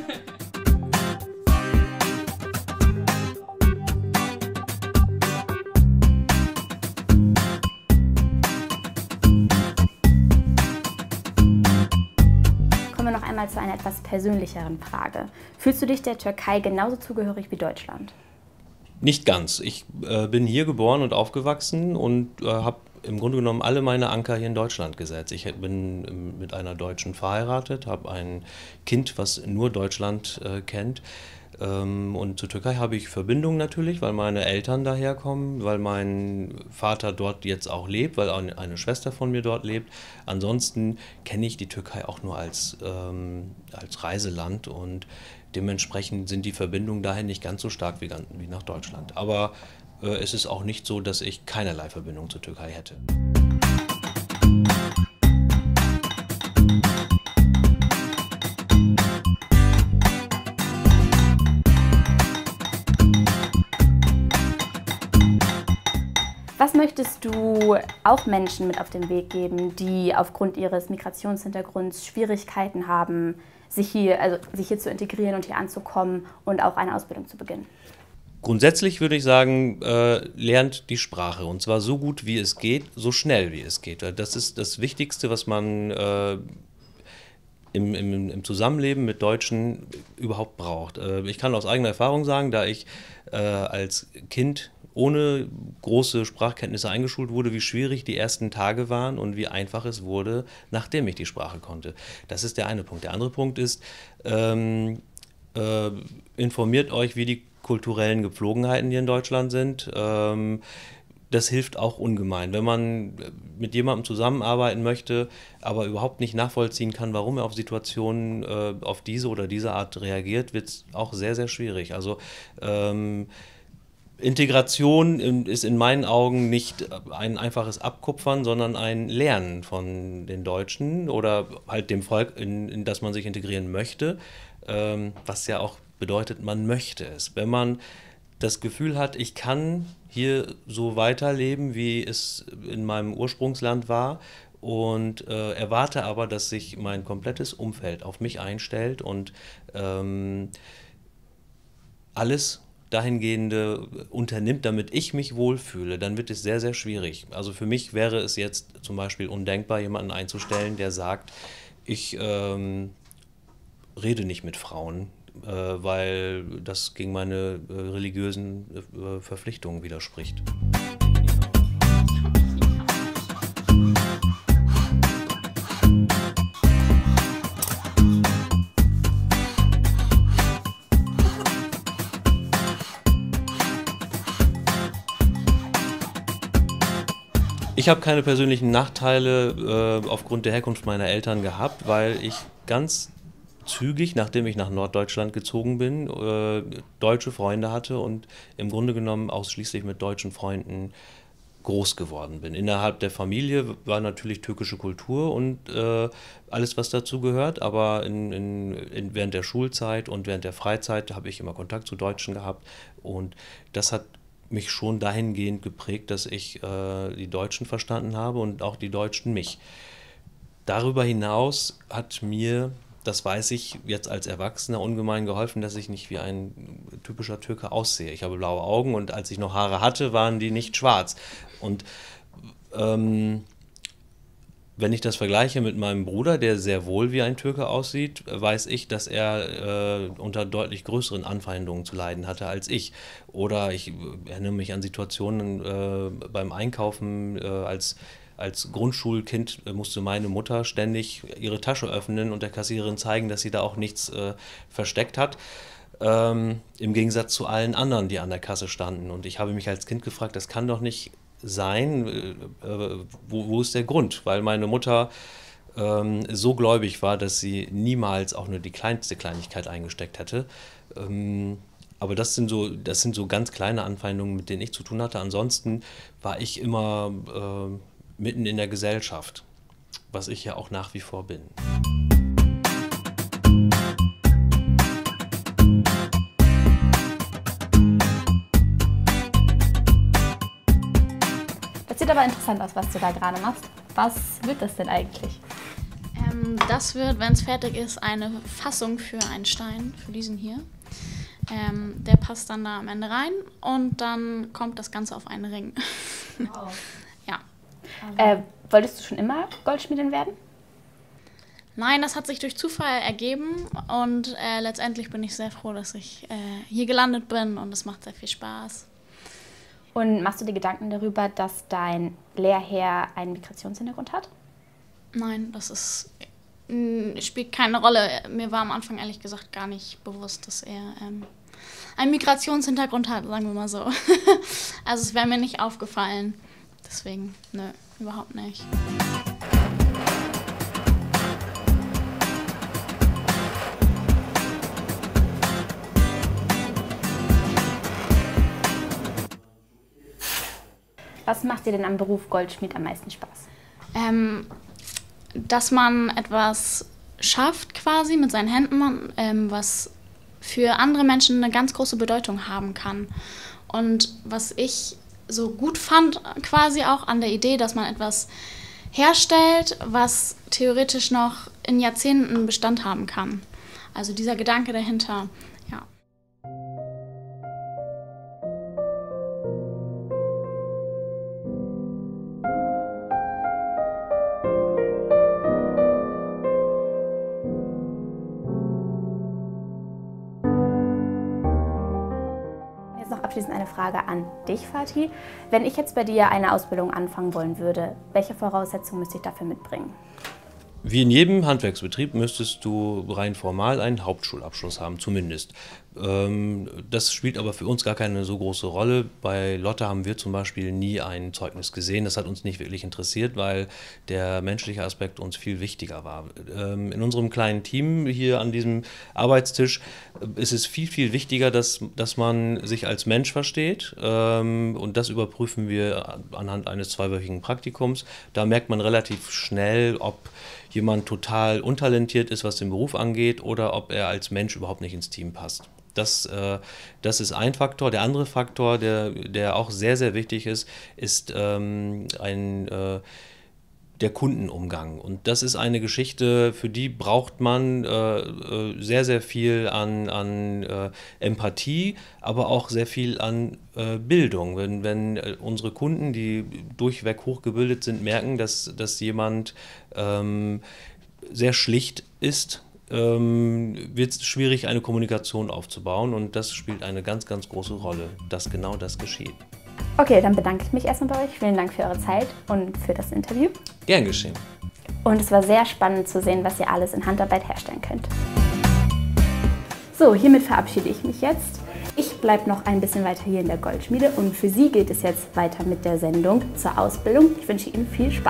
Kommen wir noch einmal zu einer etwas persönlicheren Frage. Fühlst du dich der Türkei genauso zugehörig wie Deutschland? Nicht ganz. Ich äh, bin hier geboren und aufgewachsen und äh, habe im Grunde genommen alle meine Anker hier in Deutschland gesetzt. Ich bin mit einer Deutschen verheiratet, habe ein Kind, was nur Deutschland äh, kennt. Ähm, und zur Türkei habe ich Verbindungen natürlich, weil meine Eltern daherkommen, weil mein Vater dort jetzt auch lebt, weil eine, eine Schwester von mir dort lebt. Ansonsten kenne ich die Türkei auch nur als, ähm, als Reiseland und dementsprechend sind die Verbindungen dahin nicht ganz so stark wie, wie nach Deutschland. Aber äh, es ist auch nicht so, dass ich keinerlei Verbindung zur Türkei hätte. Was möchtest du auch Menschen mit auf den Weg geben, die aufgrund ihres Migrationshintergrunds Schwierigkeiten haben, sich hier, also sich hier zu integrieren und hier anzukommen und auch eine Ausbildung zu beginnen? Grundsätzlich würde ich sagen, äh, lernt die Sprache und zwar so gut wie es geht, so schnell wie es geht. Das ist das Wichtigste, was man äh, im, im, im Zusammenleben mit Deutschen überhaupt braucht. Äh, ich kann aus eigener Erfahrung sagen, da ich äh, als Kind ohne große Sprachkenntnisse eingeschult wurde, wie schwierig die ersten Tage waren und wie einfach es wurde, nachdem ich die Sprache konnte. Das ist der eine Punkt. Der andere Punkt ist, ähm, äh, informiert euch, wie die kulturellen Gepflogenheiten hier in Deutschland sind. Ähm, das hilft auch ungemein. Wenn man mit jemandem zusammenarbeiten möchte, aber überhaupt nicht nachvollziehen kann, warum er auf Situationen äh, auf diese oder diese Art reagiert, wird es auch sehr, sehr schwierig. Also ähm, Integration ist in meinen Augen nicht ein einfaches Abkupfern, sondern ein Lernen von den Deutschen oder halt dem Volk, in, in das man sich integrieren möchte, ähm, was ja auch bedeutet, man möchte es. Wenn man das Gefühl hat, ich kann hier so weiterleben, wie es in meinem Ursprungsland war und äh, erwarte aber, dass sich mein komplettes Umfeld auf mich einstellt und ähm, alles dahingehende unternimmt, damit ich mich wohlfühle, dann wird es sehr, sehr schwierig. Also für mich wäre es jetzt zum Beispiel undenkbar, jemanden einzustellen, der sagt, ich ähm, rede nicht mit Frauen, äh, weil das gegen meine äh, religiösen äh, Verpflichtungen widerspricht. Ich habe keine persönlichen Nachteile äh, aufgrund der Herkunft meiner Eltern gehabt, weil ich ganz zügig, nachdem ich nach Norddeutschland gezogen bin, äh, deutsche Freunde hatte und im Grunde genommen ausschließlich mit deutschen Freunden groß geworden bin. Innerhalb der Familie war natürlich türkische Kultur und äh, alles, was dazu gehört, aber in, in, in, während der Schulzeit und während der Freizeit habe ich immer Kontakt zu Deutschen gehabt und das hat mich schon dahingehend geprägt, dass ich äh, die Deutschen verstanden habe und auch die Deutschen mich. Darüber hinaus hat mir, das weiß ich jetzt als Erwachsener, ungemein geholfen, dass ich nicht wie ein typischer Türke aussehe. Ich habe blaue Augen und als ich noch Haare hatte, waren die nicht schwarz. Und ähm, wenn ich das vergleiche mit meinem Bruder, der sehr wohl wie ein Türke aussieht, weiß ich, dass er äh, unter deutlich größeren Anfeindungen zu leiden hatte als ich. Oder ich erinnere mich an Situationen äh, beim Einkaufen äh, als, als Grundschulkind musste meine Mutter ständig ihre Tasche öffnen und der Kassiererin zeigen, dass sie da auch nichts äh, versteckt hat. Ähm, im Gegensatz zu allen anderen, die an der Kasse standen. Und ich habe mich als Kind gefragt, das kann doch nicht sein, äh, wo, wo ist der Grund? Weil meine Mutter ähm, so gläubig war, dass sie niemals auch nur die kleinste Kleinigkeit eingesteckt hätte. Ähm, aber das sind so, das sind so ganz kleine Anfeindungen, mit denen ich zu tun hatte. Ansonsten war ich immer äh, mitten in der Gesellschaft, was ich ja auch nach wie vor bin. Das sieht aber interessant aus, was du da gerade machst. Was wird das denn eigentlich? Ähm, das wird, wenn es fertig ist, eine Fassung für einen Stein, für diesen hier. Ähm, der passt dann da am Ende rein und dann kommt das Ganze auf einen Ring. Wow. Ja. Äh, wolltest du schon immer Goldschmiedin werden? Nein, das hat sich durch Zufall ergeben und äh, letztendlich bin ich sehr froh, dass ich äh, hier gelandet bin und es macht sehr viel Spaß. Und machst du dir Gedanken darüber, dass dein Lehrherr einen Migrationshintergrund hat? Nein, das ist, mh, spielt keine Rolle. Mir war am Anfang ehrlich gesagt gar nicht bewusst, dass er ähm, einen Migrationshintergrund hat, sagen wir mal so. Also es wäre mir nicht aufgefallen. Deswegen, nö, überhaupt nicht. Was macht dir denn am Beruf Goldschmied am meisten Spaß? Ähm, dass man etwas schafft quasi mit seinen Händen, ähm, was für andere Menschen eine ganz große Bedeutung haben kann. Und was ich so gut fand quasi auch an der Idee, dass man etwas herstellt, was theoretisch noch in Jahrzehnten Bestand haben kann. Also dieser Gedanke dahinter, ja. Abschließend eine Frage an dich, Fatih. Wenn ich jetzt bei dir eine Ausbildung anfangen wollen würde, welche Voraussetzungen müsste ich dafür mitbringen? Wie in jedem Handwerksbetrieb müsstest du rein formal einen Hauptschulabschluss haben, zumindest. Ähm, das spielt aber für uns gar keine so große Rolle. Bei Lotte haben wir zum Beispiel nie ein Zeugnis gesehen. Das hat uns nicht wirklich interessiert, weil der menschliche Aspekt uns viel wichtiger war. Ähm, in unserem kleinen Team hier an diesem Arbeitstisch ist es viel, viel wichtiger, dass, dass man sich als Mensch versteht. Ähm, und das überprüfen wir anhand eines zweiwöchigen Praktikums. Da merkt man relativ schnell, ob jemand total untalentiert ist, was den Beruf angeht, oder ob er als Mensch überhaupt nicht ins Team passt. Das, äh, das ist ein Faktor. Der andere Faktor, der, der auch sehr, sehr wichtig ist, ist ähm, ein, äh, der Kundenumgang. Und das ist eine Geschichte, für die braucht man äh, sehr, sehr viel an, an äh, Empathie, aber auch sehr viel an äh, Bildung. Wenn, wenn äh, unsere Kunden, die durchweg hochgebildet sind, merken, dass, dass jemand ähm, sehr schlicht ist, ähm, wird es schwierig, eine Kommunikation aufzubauen. Und das spielt eine ganz, ganz große Rolle, dass genau das geschieht. Okay, dann bedanke ich mich erstmal bei euch. Vielen Dank für eure Zeit und für das Interview. Gern geschehen. Und es war sehr spannend zu sehen, was ihr alles in Handarbeit herstellen könnt. So, hiermit verabschiede ich mich jetzt. Ich bleibe noch ein bisschen weiter hier in der Goldschmiede und für Sie geht es jetzt weiter mit der Sendung zur Ausbildung. Ich wünsche Ihnen viel Spaß.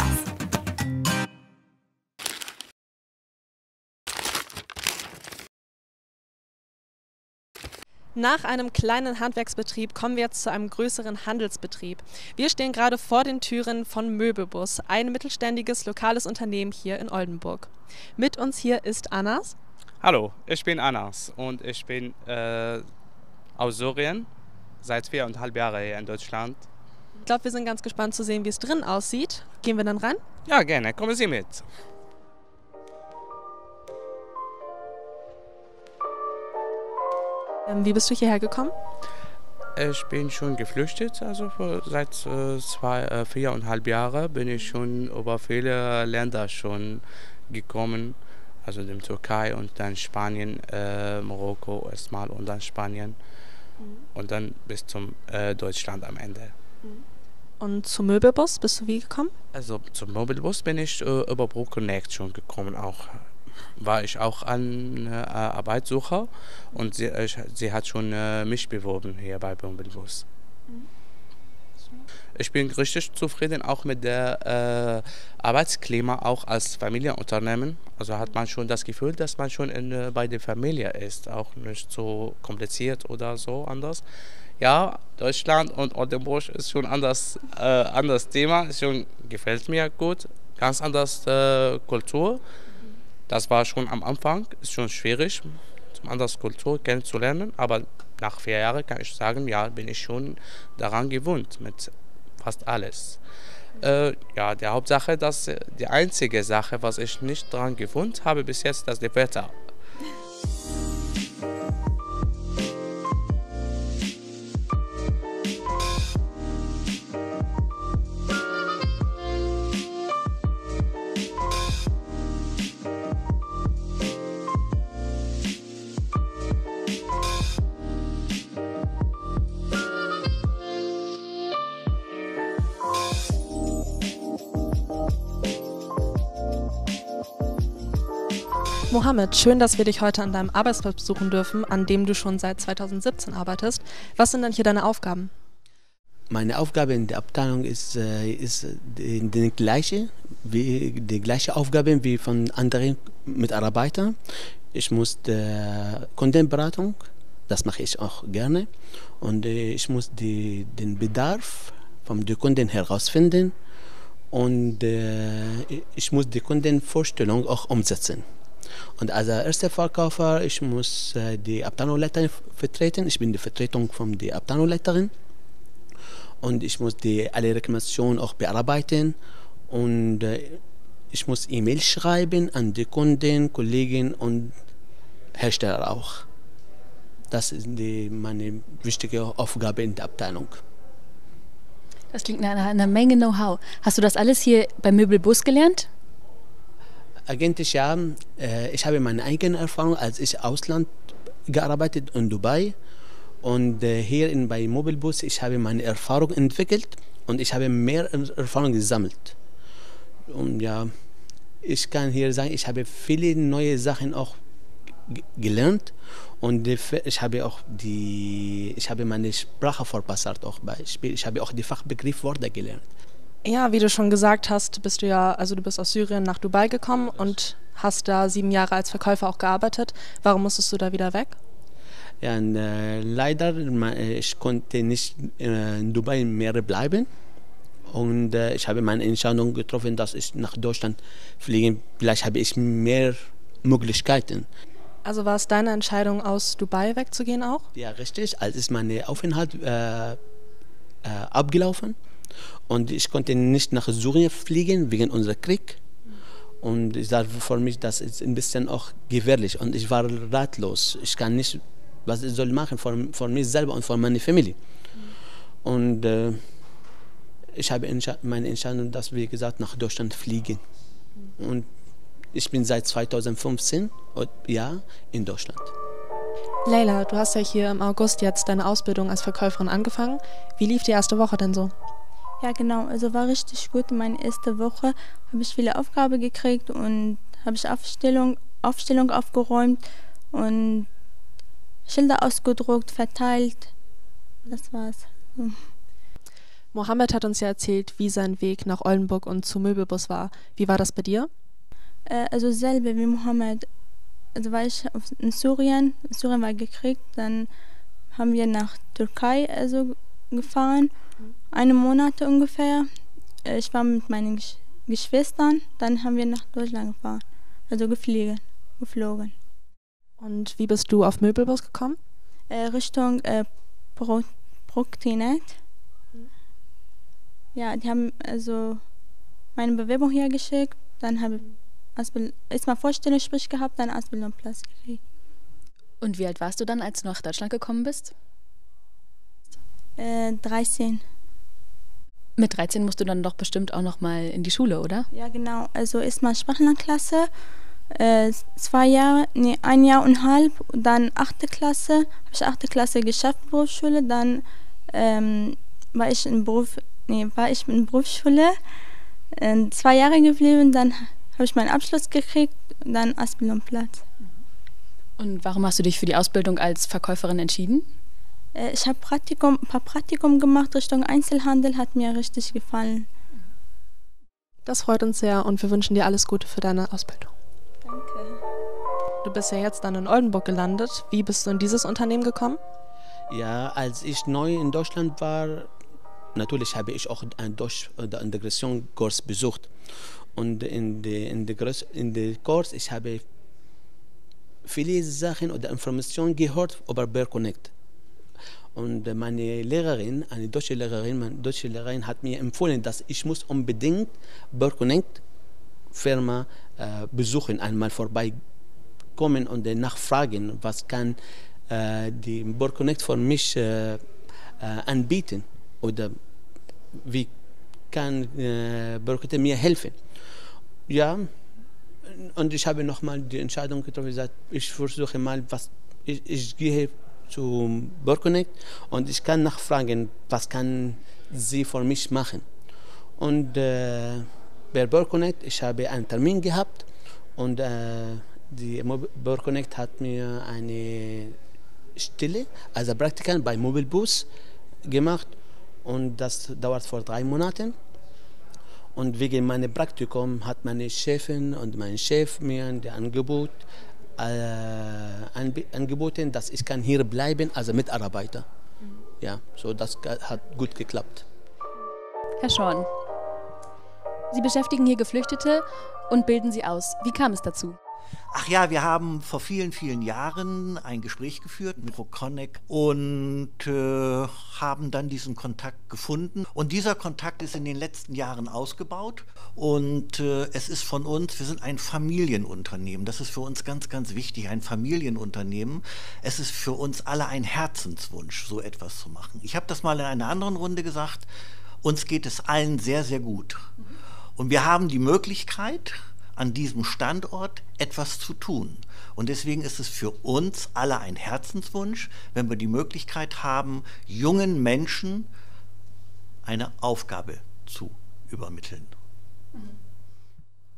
Nach einem kleinen Handwerksbetrieb kommen wir jetzt zu einem größeren Handelsbetrieb. Wir stehen gerade vor den Türen von Möbelbus, ein mittelständiges lokales Unternehmen hier in Oldenburg. Mit uns hier ist Anas. Hallo, ich bin Anas und ich bin äh, aus Syrien, seit viereinhalb Jahren hier in Deutschland. Ich glaube, wir sind ganz gespannt zu sehen, wie es drin aussieht. Gehen wir dann rein? Ja, gerne. Kommen Sie mit. Wie bist du hierher gekommen? Ich bin schon geflüchtet, also seit äh, zwei, äh, viereinhalb Jahren bin ich schon über viele Länder schon gekommen, also die Türkei und dann Spanien, äh, Marokko erstmal und dann Spanien mhm. und dann bis zum äh, Deutschland am Ende. Und zum Möbelbus bist du wie gekommen? Also zum Möbelbus bin ich äh, über BroConnect schon gekommen auch. War ich auch an äh, Arbeitssucher und sie, äh, sie hat schon äh, mich beworben hier bei Möbelbus. Mhm. Ich bin richtig zufrieden auch mit der äh, Arbeitsklima, auch als Familienunternehmen. Also hat man schon das Gefühl, dass man schon in, äh, bei der Familie ist, auch nicht so kompliziert oder so anders. Ja, Deutschland und Oldenburg ist schon anders, äh, anderes Thema, ist schon, gefällt mir gut, ganz anders äh, Kultur. Das war schon am Anfang, ist schon schwierig, zum anders Kultur kennenzulernen, aber nach vier Jahren kann ich sagen, ja, bin ich schon daran gewöhnt mit fast alles. Äh, ja, die Hauptsache, dass die einzige Sache, was ich nicht daran gewöhnt habe bis jetzt, das ist das Wetter. Mohammed, schön, dass wir dich heute an deinem Arbeitsplatz besuchen dürfen, an dem du schon seit zweitausendsiebzehn arbeitest. Was sind denn hier deine Aufgaben? Meine Aufgabe in der Abteilung ist, äh, ist die, die, gleiche, wie, die gleiche Aufgabe wie von anderen Mitarbeitern. Ich muss die Kundenberatung, das mache ich auch gerne. Und äh, ich muss die, den Bedarf von den Kunden herausfinden. Und äh, ich muss die Kundenvorstellung auch umsetzen. Und als erster Verkäufer, ich muss äh, die Abteilungsleiterin vertreten. Ich bin die Vertretung von der Abteilungsleiterin. Und ich muss die alle Reklamationen auch bearbeiten. Und äh, ich muss E-Mail schreiben an die Kunden, Kollegen und Hersteller auch. Das ist die, meine wichtige Aufgabe in der Abteilung. Das klingt nach einer, einer Menge Know-how. Hast du das alles hier bei Möbelbus gelernt? Eigentlich ja. Ich habe meine eigene Erfahrung, als ich im Ausland gearbeitet in Dubai. Und hier in, bei Möbelbus, ich habe meine Erfahrung entwickelt und ich habe mehr Erfahrung gesammelt. Und ja, ich kann hier sagen, ich habe viele neue Sachen auch gelernt und ich habe auch die, ich habe meine Sprache verbessert, auch Beispiel. Ich habe auch die Fachbegriffsworte gelernt. Ja, wie du schon gesagt hast, bist du ja, also du bist aus Syrien nach Dubai gekommen und hast da sieben Jahre als Verkäufer auch gearbeitet. Warum musstest du da wieder weg? Ja, und, äh, leider, ich konnte nicht äh, in Dubai mehr bleiben. Und äh, ich habe meine Entscheidung getroffen, dass ich nach Deutschland fliege. Vielleicht habe ich mehr Möglichkeiten. Also war es deine Entscheidung, aus Dubai wegzugehen auch? Ja, richtig. Als ist mein Aufenthalt äh, äh, abgelaufen und ich konnte nicht nach Syrien fliegen wegen unserem Krieg. Und ich sage für mich, das ist ein bisschen auch gefährlich und ich war ratlos. Ich kann nicht, was ich soll machen für, für mich selber und für meine Familie. Und äh, ich habe entsche- meine Entscheidung, dass wir gesagt nach Deutschland fliegen. Und ich bin seit zweitausendfünfzehn ja, in Deutschland. Leila, du hast ja hier im August jetzt deine Ausbildung als Verkäuferin angefangen. Wie lief die erste Woche denn so? Ja, genau. Also war richtig gut. In meiner ersten Woche habe ich viele Aufgaben gekriegt und habe ich Aufstellung, Aufstellung aufgeräumt und Schilder ausgedruckt, verteilt. Das war's. So. Mohammed hat uns ja erzählt, wie sein Weg nach Oldenburg und zu Möbelbus war. Wie war das bei dir? Äh, also selber wie Mohammed. Also war ich in Syrien, in Syrien war gekriegt, dann haben wir nach Türkei also gefahren, eine Monat ungefähr. Ich war mit meinen Gesch- Geschwistern, dann haben wir nach Deutschland gefahren, also geflogen. geflogen. Und wie bist du auf Möbelbus gekommen? Äh, Richtung äh, Pro- Proctinet. Ja, die haben also meine Bewerbung hier geschickt, dann habe ich Ausbild- erstmal Vorstellungsgespräch gehabt, dann Ausbildungsplatz gekriegt. Und wie alt warst du dann, als du nach Deutschland gekommen bist? Äh, dreizehn. Mit dreizehn musst du dann doch bestimmt auch noch mal in die Schule, oder? Ja, genau. Also erstmal Sprachenlernklasse, äh, zwei Jahre, nee, ein Jahr und halb, dann achte Klasse, habe ich achte Klasse geschafft, Berufsschule, dann ähm, war ich in Beruf, nee, war ich in Berufsschule, äh, zwei Jahre geblieben, dann habe ich meinen Abschluss gekriegt, dann Ausbildungsplatz. Und warum hast du dich für die Ausbildung als Verkäuferin entschieden? Äh, ich habe Praktikum, ein paar Praktikum gemacht Richtung Einzelhandel, hat mir richtig gefallen. Das freut uns sehr und wir wünschen dir alles Gute für deine Ausbildung. Danke. Du bist ja jetzt dann in Oldenburg gelandet. Wie bist du in dieses Unternehmen gekommen? Ja, als ich neu in Deutschland war, natürlich habe ich auch einen Deutsch- oder Integrationskurs besucht. Und in der in der in der Kurs ich habe viele Sachen oder Informationen gehört über BearConnect. Und meine Lehrerin, eine deutsche Lehrerin, meine deutsche Lehrerin hat mir empfohlen, dass ich muss unbedingt BearConnect Firma äh, besuchen, einmal vorbeikommen und nachfragen, was kann äh, die BearConnect für mich äh, äh, anbieten oder wie kann äh, BearConnect mir helfen. Ja, und ich habe nochmal die Entscheidung getroffen, gesagt, ich versuche mal, was ich, ich gehe zu BearConnect und ich kann nachfragen, was kann sie für mich machen. Und äh, bei BearConnect, ich habe einen Termin gehabt und äh, die BearConnect hat mir eine Stelle als Praktikant bei Möbelbus gemacht und das dauert vor drei Monaten. Und wegen meinem Praktikum hat meine Chefin und mein Chef mir ein Angebot äh, anb- angeboten, dass ich kann hier bleiben als Mitarbeiter. Mhm. Ja, so das hat gut geklappt. Herr Schorn, Sie beschäftigen hier Geflüchtete und bilden sie aus. Wie kam es dazu? Ach ja, wir haben vor vielen, vielen Jahren ein Gespräch geführt mit Proconnect und äh, haben dann diesen Kontakt gefunden. Und dieser Kontakt ist in den letzten Jahren ausgebaut und äh, es ist von uns, wir sind ein Familienunternehmen. Das ist für uns ganz, ganz wichtig, ein Familienunternehmen. Es ist für uns alle ein Herzenswunsch, so etwas zu machen. Ich habe das mal in einer anderen Runde gesagt, uns geht es allen sehr, sehr gut. Und wir haben die Möglichkeit, an diesem Standort etwas zu tun. Und deswegen ist es für uns alle ein Herzenswunsch, wenn wir die Möglichkeit haben, jungen Menschen eine Aufgabe zu übermitteln.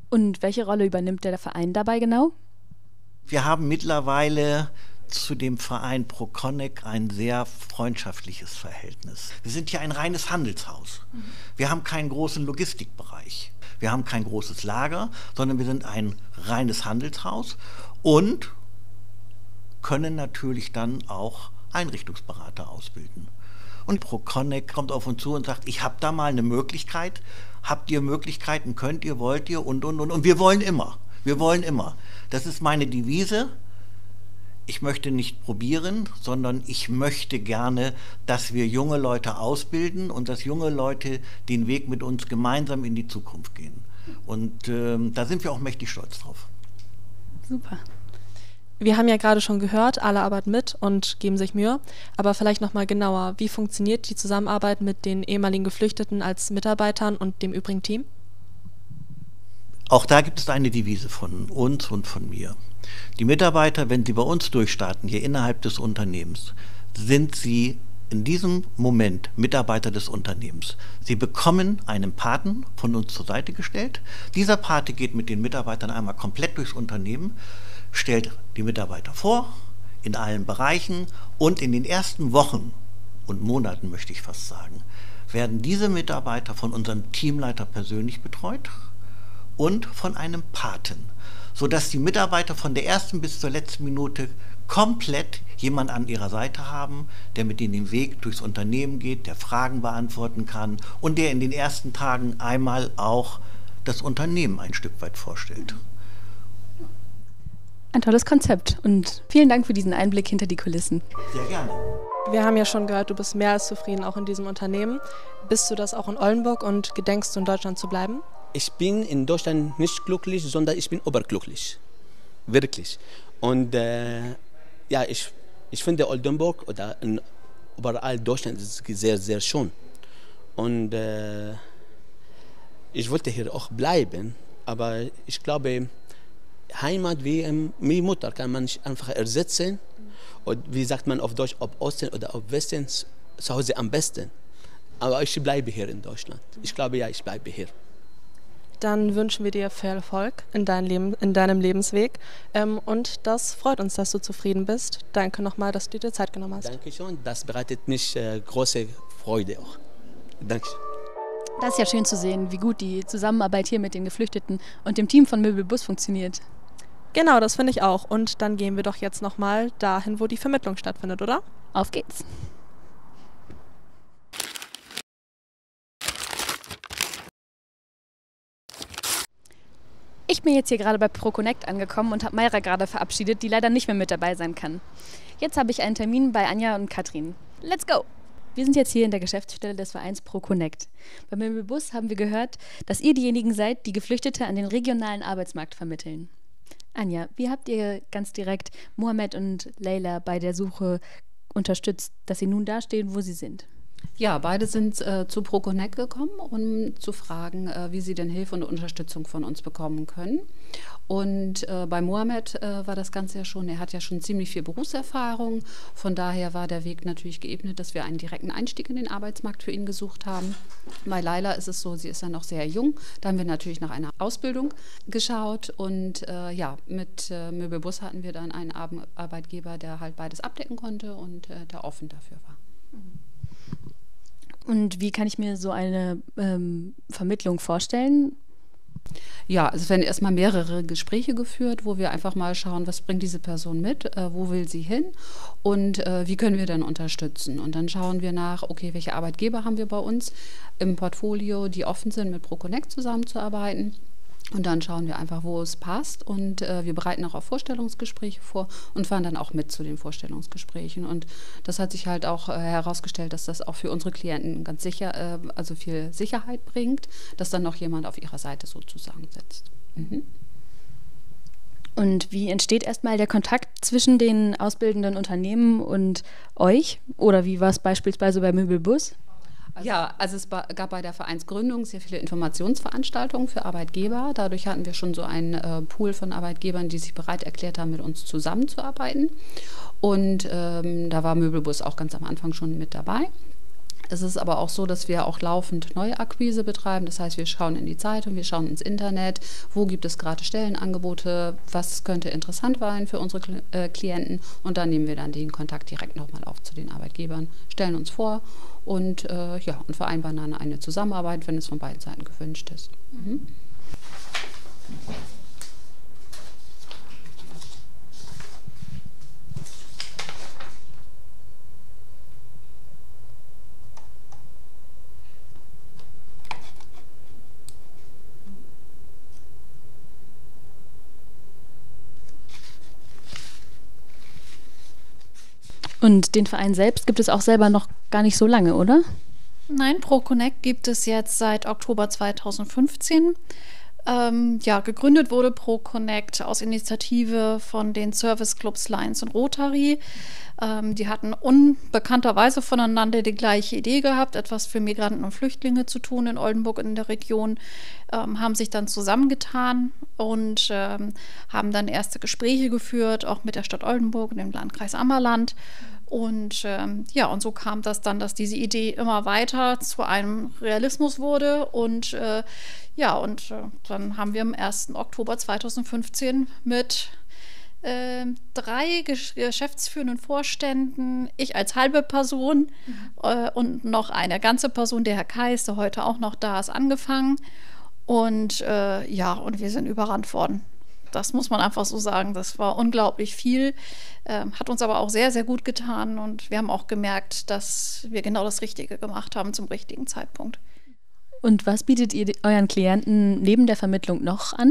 Und welche Rolle übernimmt der Verein dabei genau? Wir haben mittlerweile zu dem Verein ProConnect ein sehr freundschaftliches Verhältnis. Wir sind ja ein reines Handelshaus. Mhm. Wir haben keinen großen Logistikbereich. Wir haben kein großes Lager, sondern wir sind ein reines Handelshaus und können natürlich dann auch Einrichtungsberater ausbilden. Und ProConnect kommt auf uns zu und sagt, ich habe da mal eine Möglichkeit, habt ihr Möglichkeiten, könnt ihr, wollt ihr und, und, und. Und wir wollen immer, wir wollen immer. Das ist meine Devise. Ich möchte nicht probieren, sondern ich möchte gerne, dass wir junge Leute ausbilden und dass junge Leute den Weg mit uns gemeinsam in die Zukunft gehen. Und ähm, da sind wir auch mächtig stolz drauf. Super. Wir haben ja gerade schon gehört, alle arbeiten mit und geben sich Mühe. Aber vielleicht noch mal genauer, wie funktioniert die Zusammenarbeit mit den ehemaligen Geflüchteten als Mitarbeitern und dem übrigen Team? Auch da gibt es eine Devise von uns und von mir. Die Mitarbeiter, wenn sie bei uns durchstarten, hier innerhalb des Unternehmens, sind sie in diesem Moment Mitarbeiter des Unternehmens. Sie bekommen einen Paten von uns zur Seite gestellt. Dieser Pate geht mit den Mitarbeitern einmal komplett durchs Unternehmen, stellt die Mitarbeiter vor, in allen Bereichen, und in den ersten Wochen und Monaten, möchte ich fast sagen, werden diese Mitarbeiter von unserem Teamleiter persönlich betreut und von einem Paten, sodass die Mitarbeiter von der ersten bis zur letzten Minute komplett jemanden an ihrer Seite haben, der mit ihnen den Weg durchs Unternehmen geht, der Fragen beantworten kann und der in den ersten Tagen einmal auch das Unternehmen ein Stück weit vorstellt. Ein tolles Konzept und vielen Dank für diesen Einblick hinter die Kulissen. Sehr gerne. Wir haben ja schon gehört, du bist mehr als zufrieden auch in diesem Unternehmen. Bist du das auch in Oldenburg und gedenkst du in Deutschland zu bleiben? Ich bin in Deutschland nicht glücklich, sondern ich bin überglücklich. Wirklich. Und äh, ja, ich, ich finde Oldenburg oder in, überall Deutschland ist sehr, sehr schön. Und äh, ich wollte hier auch bleiben, aber ich glaube, Heimat wie, ähm, wie Mutter kann man nicht einfach ersetzen. Und wie sagt man auf Deutsch, ob Osten oder ob Westen, zu Hause am besten. Aber ich bleibe hier in Deutschland. Ich glaube, ja, ich bleibe hier. Dann wünschen wir dir viel Erfolg in, dein Leben, in deinem Lebensweg. Ähm, und das freut uns, dass du zufrieden bist. Danke nochmal, dass du dir Zeit genommen hast. Danke schon. Das bereitet mich äh, große Freude auch. Danke. Das ist ja schön zu sehen, wie gut die Zusammenarbeit hier mit den Geflüchteten und dem Team von Möbelbus funktioniert. Genau, das finde ich auch. Und dann gehen wir doch jetzt nochmal dahin, wo die Vermittlung stattfindet, oder? Auf geht's. Ich bin jetzt hier gerade bei ProConnect angekommen und habe Mayra gerade verabschiedet, die leider nicht mehr mit dabei sein kann. Jetzt habe ich einen Termin bei Anja und Katrin. Let's go! Wir sind jetzt hier in der Geschäftsstelle des Vereins ProConnect. Beim Möbelbus haben wir gehört, dass ihr diejenigen seid, die Geflüchtete an den regionalen Arbeitsmarkt vermitteln. Anja, wie habt ihr ganz direkt Mohammed und Leila bei der Suche unterstützt, dass sie nun da stehen, wo sie sind? Ja, beide sind äh, zu ProConnect gekommen, um zu fragen, äh, wie sie denn Hilfe und Unterstützung von uns bekommen können. Und äh, bei Mohammed äh, war das Ganze ja schon, er hat ja schon ziemlich viel Berufserfahrung. Von daher war der Weg natürlich geebnet, dass wir einen direkten Einstieg in den Arbeitsmarkt für ihn gesucht haben. Bei Leila ist es so, sie ist ja noch sehr jung. Da haben wir natürlich nach einer Ausbildung geschaut. Und äh, ja, mit äh, Möbelbus hatten wir dann einen Arbeitgeber, der halt beides abdecken konnte und äh, der offen dafür war. Und wie kann ich mir so eine ähm, Vermittlung vorstellen? Ja, also es werden erstmal mehrere Gespräche geführt, wo wir einfach mal schauen, was bringt diese Person mit, äh, wo will sie hin und äh, wie können wir denn unterstützen. Und dann schauen wir nach, okay, welche Arbeitgeber haben wir bei uns im Portfolio, die offen sind, mit ProConnect zusammenzuarbeiten. Und dann schauen wir einfach, wo es passt, und äh, wir bereiten auch auf Vorstellungsgespräche vor und fahren dann auch mit zu den Vorstellungsgesprächen. Und das hat sich halt auch äh, herausgestellt, dass das auch für unsere Klienten ganz sicher, äh, also viel Sicherheit bringt, dass dann noch jemand auf ihrer Seite sozusagen sitzt. Mhm. Und wie entsteht erstmal der Kontakt zwischen den ausbildenden Unternehmen und euch? Oder wie war es beispielsweise bei Möbelbus? Also ja, also es gab bei der Vereinsgründung sehr viele Informationsveranstaltungen für Arbeitgeber. Dadurch hatten wir schon so einen äh, Pool von Arbeitgebern, die sich bereit erklärt haben, mit uns zusammenzuarbeiten. Und ähm, da war Möbelbus auch ganz am Anfang schon mit dabei. Es ist aber auch so, dass wir auch laufend Neuakquise betreiben. Das heißt, wir schauen in die Zeitung, wir schauen ins Internet, wo gibt es gerade Stellenangebote, was könnte interessant sein für unsere äh, Klienten. Und dann nehmen wir dann den Kontakt direkt nochmal auf zu den Arbeitgebern, stellen uns vor und, äh, ja, und vereinbaren dann eine Zusammenarbeit, wenn es von beiden Seiten gewünscht ist. Mhm. Und den Verein selbst gibt es auch selber noch gar nicht so lange, oder? Nein, ProConnect gibt es jetzt seit Oktober zweitausendfünfzehn. Ähm, ja, gegründet wurde ProConnect aus Initiative von den Serviceclubs Lions und Rotary. Ähm, die hatten unbekannterweise voneinander die gleiche Idee gehabt, etwas für Migranten und Flüchtlinge zu tun in Oldenburg und in der Region, ähm, haben sich dann zusammengetan und ähm, haben dann erste Gespräche geführt, auch mit der Stadt Oldenburg und dem Landkreis Ammerland. Und ähm, ja, und so kam das dann, dass diese Idee immer weiter zu einem Realismus wurde. Und äh, ja, und äh, dann haben wir am ersten Oktober zweitausendfünfzehn mit äh, drei gesch geschäftsführenden Vorständen, ich als halbe Person mhm. äh, und noch eine ganze Person, der Herr Kais, der heute auch noch da ist, angefangen. Und äh, ja, und wir sind überrannt worden. Das muss man einfach so sagen. Das war unglaublich viel, äh, hat uns aber auch sehr, sehr gut getan. Und wir haben auch gemerkt, dass wir genau das Richtige gemacht haben zum richtigen Zeitpunkt. Und was bietet ihr euren Klienten neben der Vermittlung noch an?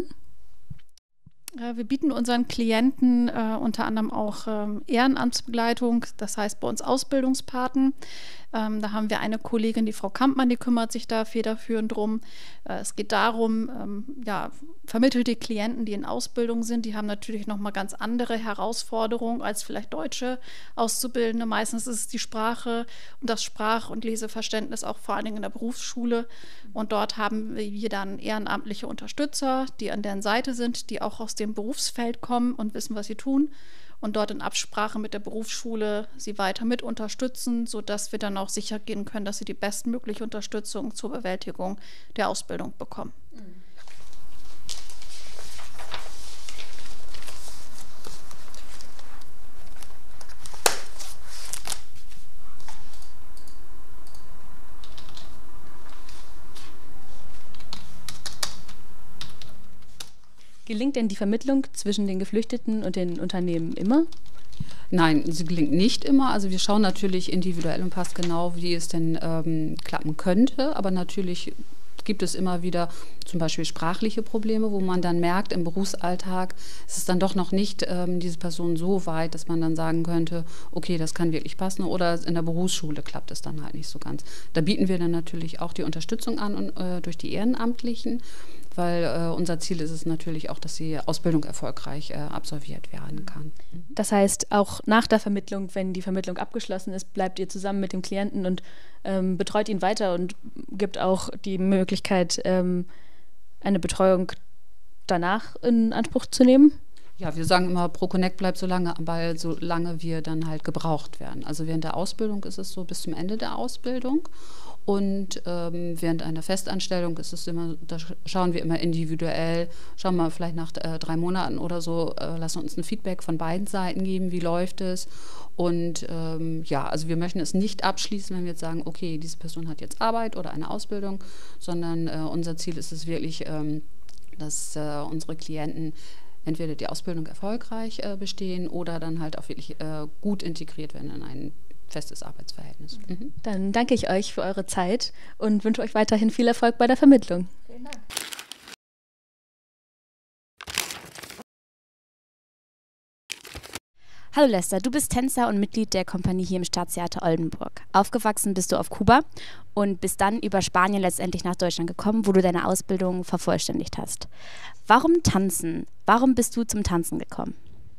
Wir bieten unseren Klienten äh, unter anderem auch ähm, Ehrenamtsbegleitung, das heißt bei uns Ausbildungspaten. Ähm, da haben wir eine Kollegin, die Frau Kampmann, die kümmert sich da federführend drum. Äh, es geht darum, ähm, ja, vermittelte Klienten, die in Ausbildung sind, die haben natürlich nochmal ganz andere Herausforderungen als vielleicht deutsche Auszubildende. Meistens ist es die Sprache und das Sprach- und Leseverständnis auch vor allen Dingen in der Berufsschule. Und dort haben wir dann ehrenamtliche Unterstützer, die an deren Seite sind, die auch aus dem Berufsfeld kommen und wissen, was sie tun. Und dort in Absprache mit der Berufsschule sie weiter mit unterstützen, sodass wir dann auch sicher gehen können, dass sie die bestmögliche Unterstützung zur Bewältigung der Ausbildung bekommen. Mhm. Gelingt denn die Vermittlung zwischen den Geflüchteten und den Unternehmen immer? Nein, sie gelingt nicht immer. Also wir schauen natürlich individuell und passgenau, wie es denn ähm, klappen könnte. Aber natürlich gibt es immer wieder zum Beispiel sprachliche Probleme, wo man dann merkt, im Berufsalltag ist es dann doch noch nicht ähm, diese Person so weit, dass man dann sagen könnte, okay, das kann wirklich passen. Oder in der Berufsschule klappt es dann halt nicht so ganz. Da bieten wir dann natürlich auch die Unterstützung an und, äh, durch die Ehrenamtlichen, weil äh, unser Ziel ist es natürlich auch, dass die Ausbildung erfolgreich äh, absolviert werden kann. Das heißt, auch nach der Vermittlung, wenn die Vermittlung abgeschlossen ist, bleibt ihr zusammen mit dem Klienten und ähm, betreut ihn weiter und gibt auch die Möglichkeit, ähm, eine Betreuung danach in Anspruch zu nehmen? Ja, wir sagen immer, ProConnect bleibt so lange, weil solange wir dann halt gebraucht werden. Also während der Ausbildung ist es so bis zum Ende der Ausbildung. Und ähm, während einer Festanstellung ist es immer, da schauen wir immer individuell, schauen wir vielleicht nach äh, drei Monaten oder so, äh, lassen uns ein Feedback von beiden Seiten geben, wie läuft es. Und ähm, ja, also wir möchten es nicht abschließen, wenn wir jetzt sagen, okay, diese Person hat jetzt Arbeit oder eine Ausbildung, sondern äh, unser Ziel ist es wirklich, ähm, dass äh, unsere Klienten entweder die Ausbildung erfolgreich äh, bestehen oder dann halt auch wirklich äh, gut integriert werden in ein festes Arbeitsverhältnis. Mhm. Dann danke ich euch für eure Zeit und wünsche euch weiterhin viel Erfolg bei der Vermittlung. Vielen Dank. Hallo Lester, du bist Tänzer und Mitglied der Kompanie hier im Staatstheater Oldenburg. Aufgewachsen bist du auf Kuba und bist dann über Spanien letztendlich nach Deutschland gekommen, wo du deine Ausbildung vervollständigt hast. Warum tanzen? Warum bist du zum Tanzen gekommen?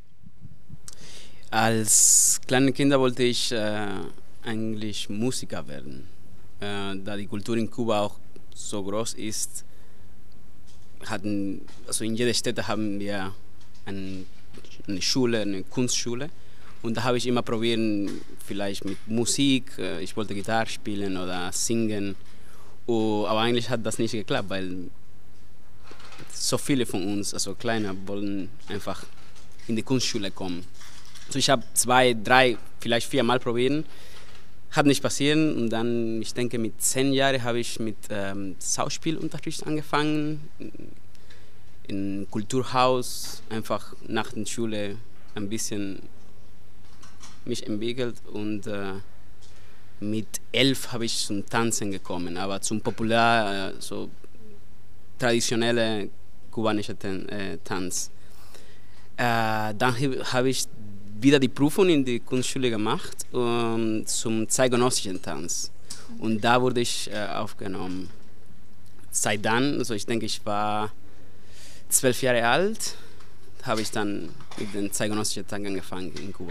Als kleine Kinder wollte ich äh, eigentlich Musiker werden. Äh, da die Kultur in Kuba auch so groß ist, hatten, also in jeder Stadt haben wir ein, eine Schule, eine Kunstschule. Und da habe ich immer probiert, vielleicht mit Musik, äh, ich wollte Gitarre spielen oder singen. Uh, aber eigentlich hat das nicht geklappt, weil so viele von uns, also Kleiner, wollen einfach in die Kunstschule kommen. Also ich habe zwei, drei, vielleicht viermal probiert, hat nicht passiert. Und dann, ich denke, mit zehn Jahren habe ich mit ähm, Schauspielunterricht angefangen, im Kulturhaus, einfach nach der Schule ein bisschen mich entwickelt und äh, mit elf habe ich zum Tanzen gekommen, aber zum populär, äh, so traditionelle kubanische Tan äh, Tanz. Äh, dann habe ich wieder die Prüfung in die Kunstschule gemacht um, zum zeitgenössischen Tanz und da wurde ich äh, aufgenommen. Seit dann, also ich denke, ich war zwölf Jahre alt, habe ich dann mit dem zeitgenössischen Tanz angefangen in Kuba.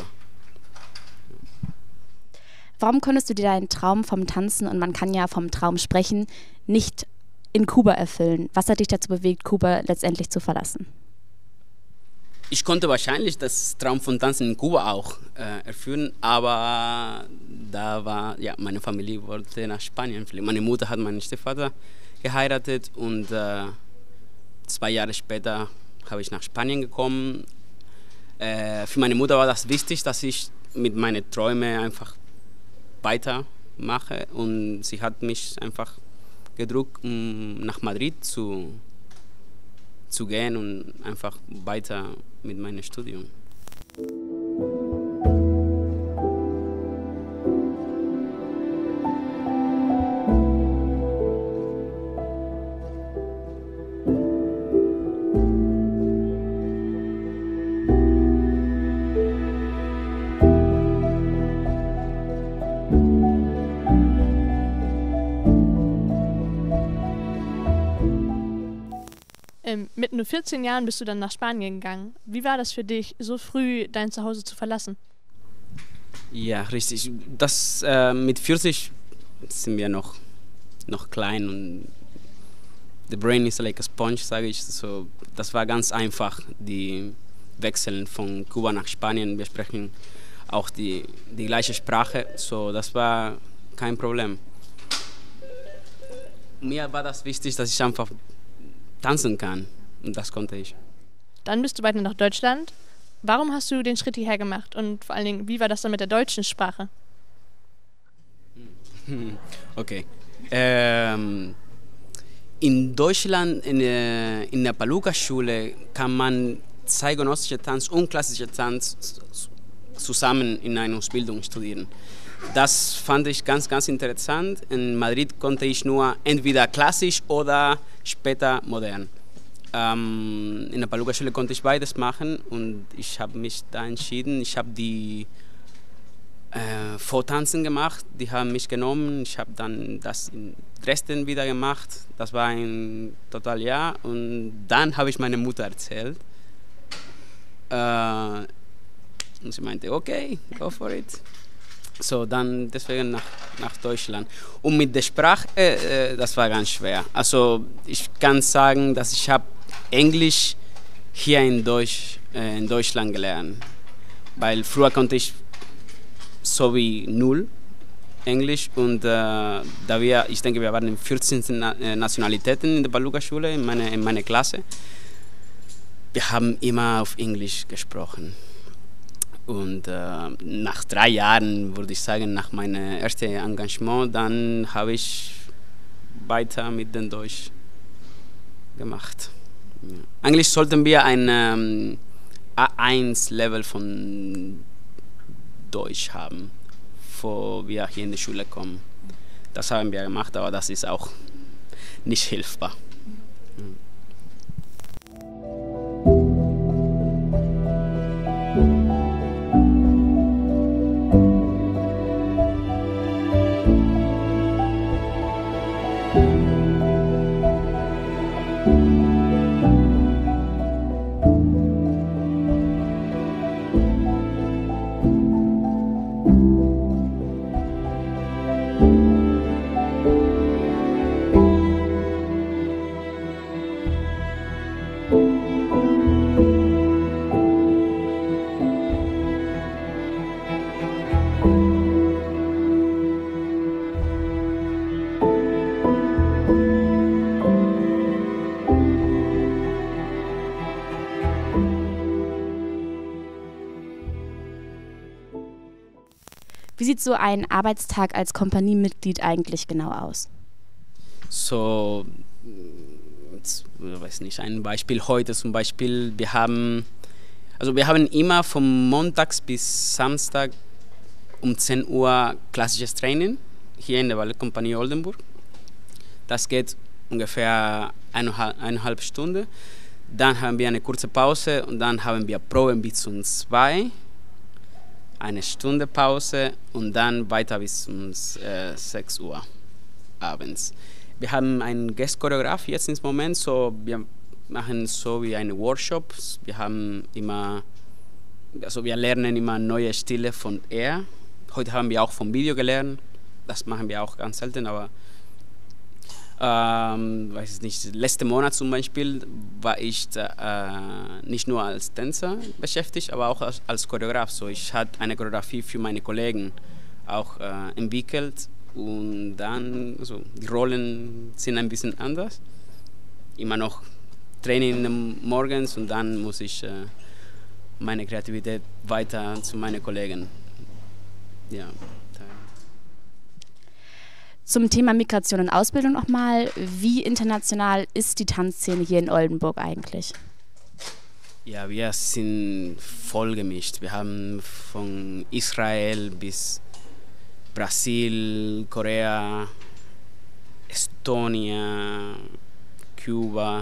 Warum konntest du dir deinen Traum vom Tanzen, und man kann ja vom Traum sprechen, nicht in Kuba erfüllen? Was hat dich dazu bewegt, Kuba letztendlich zu verlassen? Ich konnte wahrscheinlich das Traum von Tanzen in Kuba auch äh, erfüllen, aber da war, ja, meine Familie wollte nach Spanien fliegen. Meine Mutter hat meinen Stiefvater geheiratet und äh, zwei Jahre später habe ich nach Spanien gekommen. Äh, für meine Mutter war das wichtig, dass ich mit meinen Träumen einfach weitermache und sie hat mich einfach gedrückt, um nach Madrid zu, zu gehen und einfach weiter mit meinem Studium. Ähm, mit nur vierzehn Jahren bist du dann nach Spanien gegangen. Wie war das für dich, so früh dein Zuhause zu verlassen? Ja, richtig. Das, äh, mit vierzig sind wir noch, noch klein und the brain is like a sponge, sage ich. So, das war ganz einfach, die Wechseln von Kuba nach Spanien. Wir sprechen auch die, die gleiche Sprache, so das war kein Problem. Mir war das wichtig, dass ich einfach tanzen kann und das konnte ich. Dann bist du weiter nach Deutschland. Warum hast du den Schritt hierher gemacht und vor allen Dingen, wie war das dann mit der deutschen Sprache? Okay. Ähm, in Deutschland, in der, in der Palooka-Schule, kann man zeitgenössische Tanz und klassische Tanz zusammen in einer Ausbildung studieren. Das fand ich ganz, ganz interessant. In Madrid konnte ich nur entweder klassisch oder später modern. Ähm, in der Palooka-Schule konnte ich beides machen und ich habe mich da entschieden. Ich habe die äh, Vortanzen gemacht, die haben mich genommen. Ich habe dann das in Dresden wieder gemacht. Das war ein total Jahr. Und dann habe ich meiner Mutter erzählt. Äh, und sie meinte, okay, go for it. So, dann deswegen nach, nach Deutschland. Und mit der Sprache, äh, das war ganz schwer. Also ich kann sagen, dass ich habe Englisch hier in, Deutsch, äh, in Deutschland gelernt. Weil früher konnte ich so wie null Englisch und äh, da wir, ich denke, wir waren in vierzehn Nationalitäten in der Palooka-Schule, in meiner in meine Klasse. Wir haben immer auf Englisch gesprochen. Und äh, nach drei Jahren, würde ich sagen, nach meinem ersten Engagement, dann habe ich weiter mit dem Deutsch gemacht. Ja. Eigentlich sollten wir ein ähm, A eins Level von Deutsch haben, bevor wir hier in die Schule kommen. Das haben wir gemacht, aber das ist auch nicht hilfbar. Mhm. Wie sieht so ein Arbeitstag als Kompaniemitglied eigentlich genau aus? So, jetzt, ich weiß nicht, ein Beispiel heute zum Beispiel, wir haben, also wir haben immer von Montags bis Samstag um zehn Uhr klassisches Training hier in der Ballettkompanie Oldenburg. Das geht ungefähr eineinhalb, eineinhalb Stunden. Dann haben wir eine kurze Pause und dann haben wir Proben bis um zwei, eine Stunde Pause und dann weiter bis um äh, sechs Uhr abends. Wir haben einen Guest-Choreograf jetzt im Moment, so wir machen so wie eine Workshops. Wir haben immer, also wir lernen immer neue Stile von er. Heute haben wir auch vom Video gelernt. Das machen wir auch ganz selten, aber ähm, weiß ich nicht. Letzten Monat zum Beispiel war ich äh, nicht nur als Tänzer beschäftigt, aber auch als, als Choreograf. So, ich hatte eine Choreografie für meine Kollegen auch äh, entwickelt und dann, also, die Rollen sind ein bisschen anders. Immer noch Training morgens und dann muss ich äh, meine Kreativität weiter zu meinen Kollegen. Ja. Zum Thema Migration und Ausbildung nochmal. Wie international ist die Tanzszene hier in Oldenburg eigentlich? Ja, wir sind voll gemischt. Wir haben von Israel bis Brasil, Korea, Estonia, Kuba,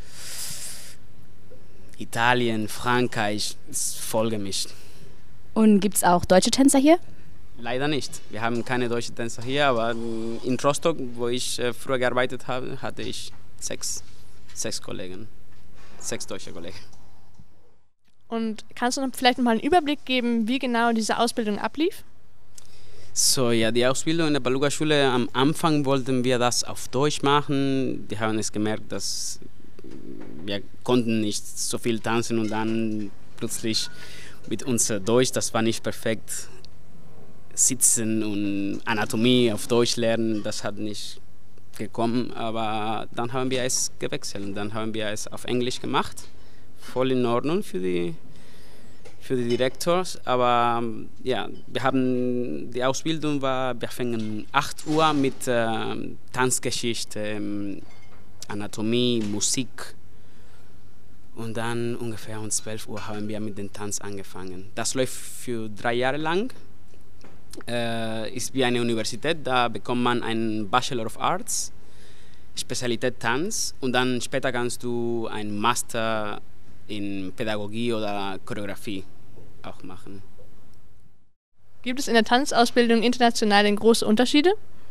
Italien, Frankreich, ist voll gemischt. Und gibt es auch deutsche Tänzer hier? Leider nicht. Wir haben keine deutschen Tänzer hier, aber in Rostock, wo ich früher gearbeitet habe, hatte ich sechs, sechs Kollegen, sechs deutsche Kollegen. Und kannst du vielleicht noch mal einen Überblick geben, wie genau diese Ausbildung ablief? So, ja, die Ausbildung in der Beluga-Schule, am Anfang wollten wir das auf Deutsch machen. Wir haben es gemerkt, dass wir konnten nicht so viel tanzen und dann plötzlich mit unser Deutsch, das war nicht perfekt. Sitzen und Anatomie auf Deutsch lernen, das hat nicht gekommen, aber dann haben wir es gewechselt und dann haben wir es auf Englisch gemacht. Voll in Ordnung für die, für die Direktors, aber ja, wir haben, die Ausbildung war, wir fangen um acht Uhr mit äh, Tanzgeschichte, Anatomie, Musik und dann ungefähr um zwölf Uhr haben wir mit dem Tanz angefangen. Das läuft für drei Jahre lang. Äh, ist wie eine Universität, da bekommt man einen Bachelor of Arts, Spezialität Tanz und dann später kannst du einen Master in Pädagogie oder Choreografie auch machen. Gibt es in der Tanzausbildung international denn große Unterschiede?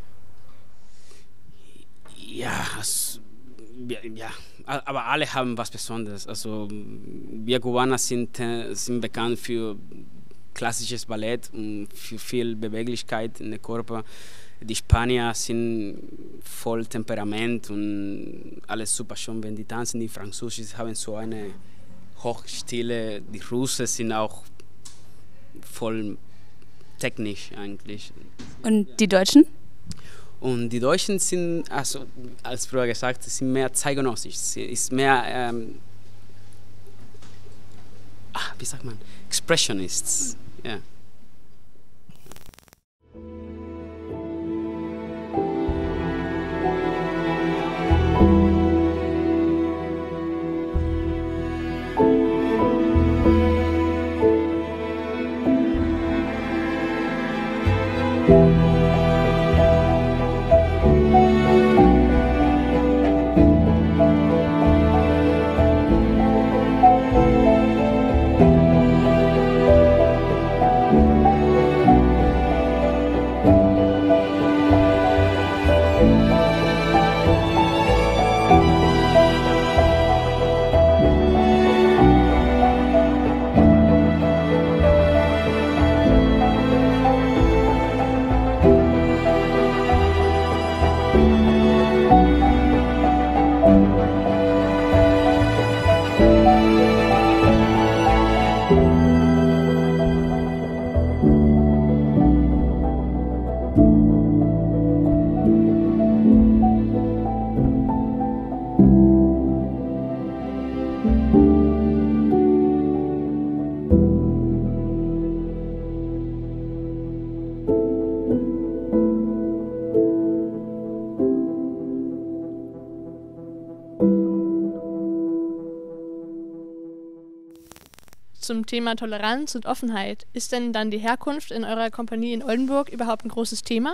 Ja, also, ja, aber alle haben was Besonderes. Also wir Kubaner sind, sind bekannt für klassisches Ballett und für viel Beweglichkeit in den Körper. Die Spanier sind voll Temperament und alles super schön, wenn die tanzen. Die Franzosen haben so eine Hochstile. Die Russen sind auch voll technisch eigentlich. Und die Deutschen? Und die Deutschen sind, also als früher gesagt, sind mehr zeitgenössisch. Ist mehr, ähm, ach, wie sagt man, Expressionists. Ja. zum Thema Toleranz und Offenheit. Ist denn dann die Herkunft in eurer Kompanie in Oldenburg überhaupt ein großes Thema?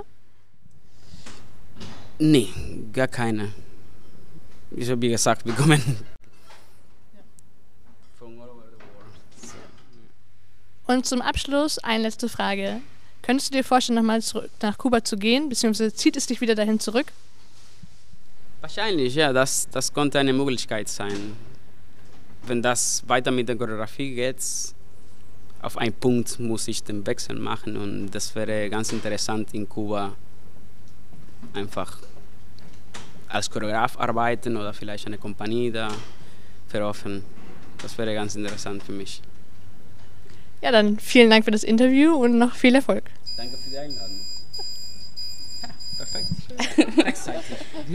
Nee, gar keine. Ich habe wie gesagt, wir kommen. Und zum Abschluss eine letzte Frage. Könntest du dir vorstellen, nochmal zurück nach Kuba zu gehen, beziehungsweise zieht es dich wieder dahin zurück? Wahrscheinlich, ja, das, das konnte eine Möglichkeit sein. Wenn das weiter mit der Choreografie geht, auf einen Punkt muss ich den Wechsel machen und das wäre ganz interessant in Kuba einfach als Choreograf arbeiten oder vielleicht eine Kompanie da veröffentlichen. Das wäre ganz interessant für mich. Ja, dann vielen Dank für das Interview und noch viel Erfolg. Danke für die Einladung. Ja, perfekt. Rechtzeitig. Ja.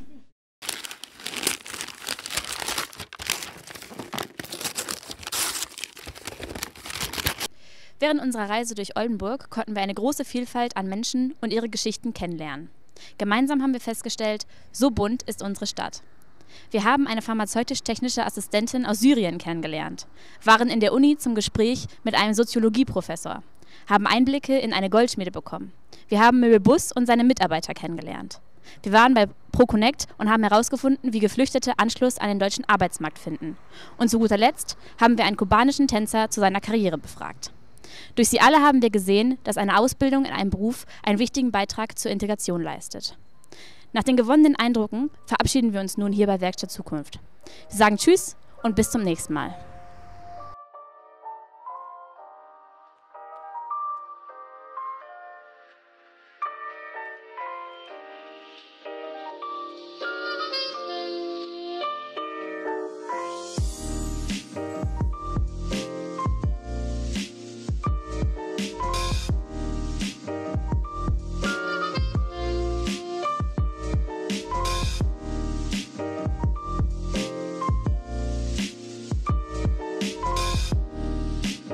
Während unserer Reise durch Oldenburg konnten wir eine große Vielfalt an Menschen und ihre Geschichten kennenlernen. Gemeinsam haben wir festgestellt, so bunt ist unsere Stadt. Wir haben eine pharmazeutisch-technische Assistentin aus Syrien kennengelernt, waren in der Uni zum Gespräch mit einem Soziologieprofessor, haben Einblicke in eine Goldschmiede bekommen. Wir haben Möbelbus und seine Mitarbeiter kennengelernt. Wir waren bei ProConnect und haben herausgefunden, wie Geflüchtete Anschluss an den deutschen Arbeitsmarkt finden. Und zu guter Letzt haben wir einen kubanischen Tänzer zu seiner Karriere befragt. Durch sie alle haben wir gesehen, dass eine Ausbildung in einem Beruf einen wichtigen Beitrag zur Integration leistet. Nach den gewonnenen Eindrücken verabschieden wir uns nun hier bei Werkstatt Zukunft. Wir sagen Tschüss und bis zum nächsten Mal.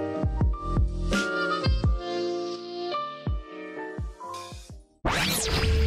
Yes.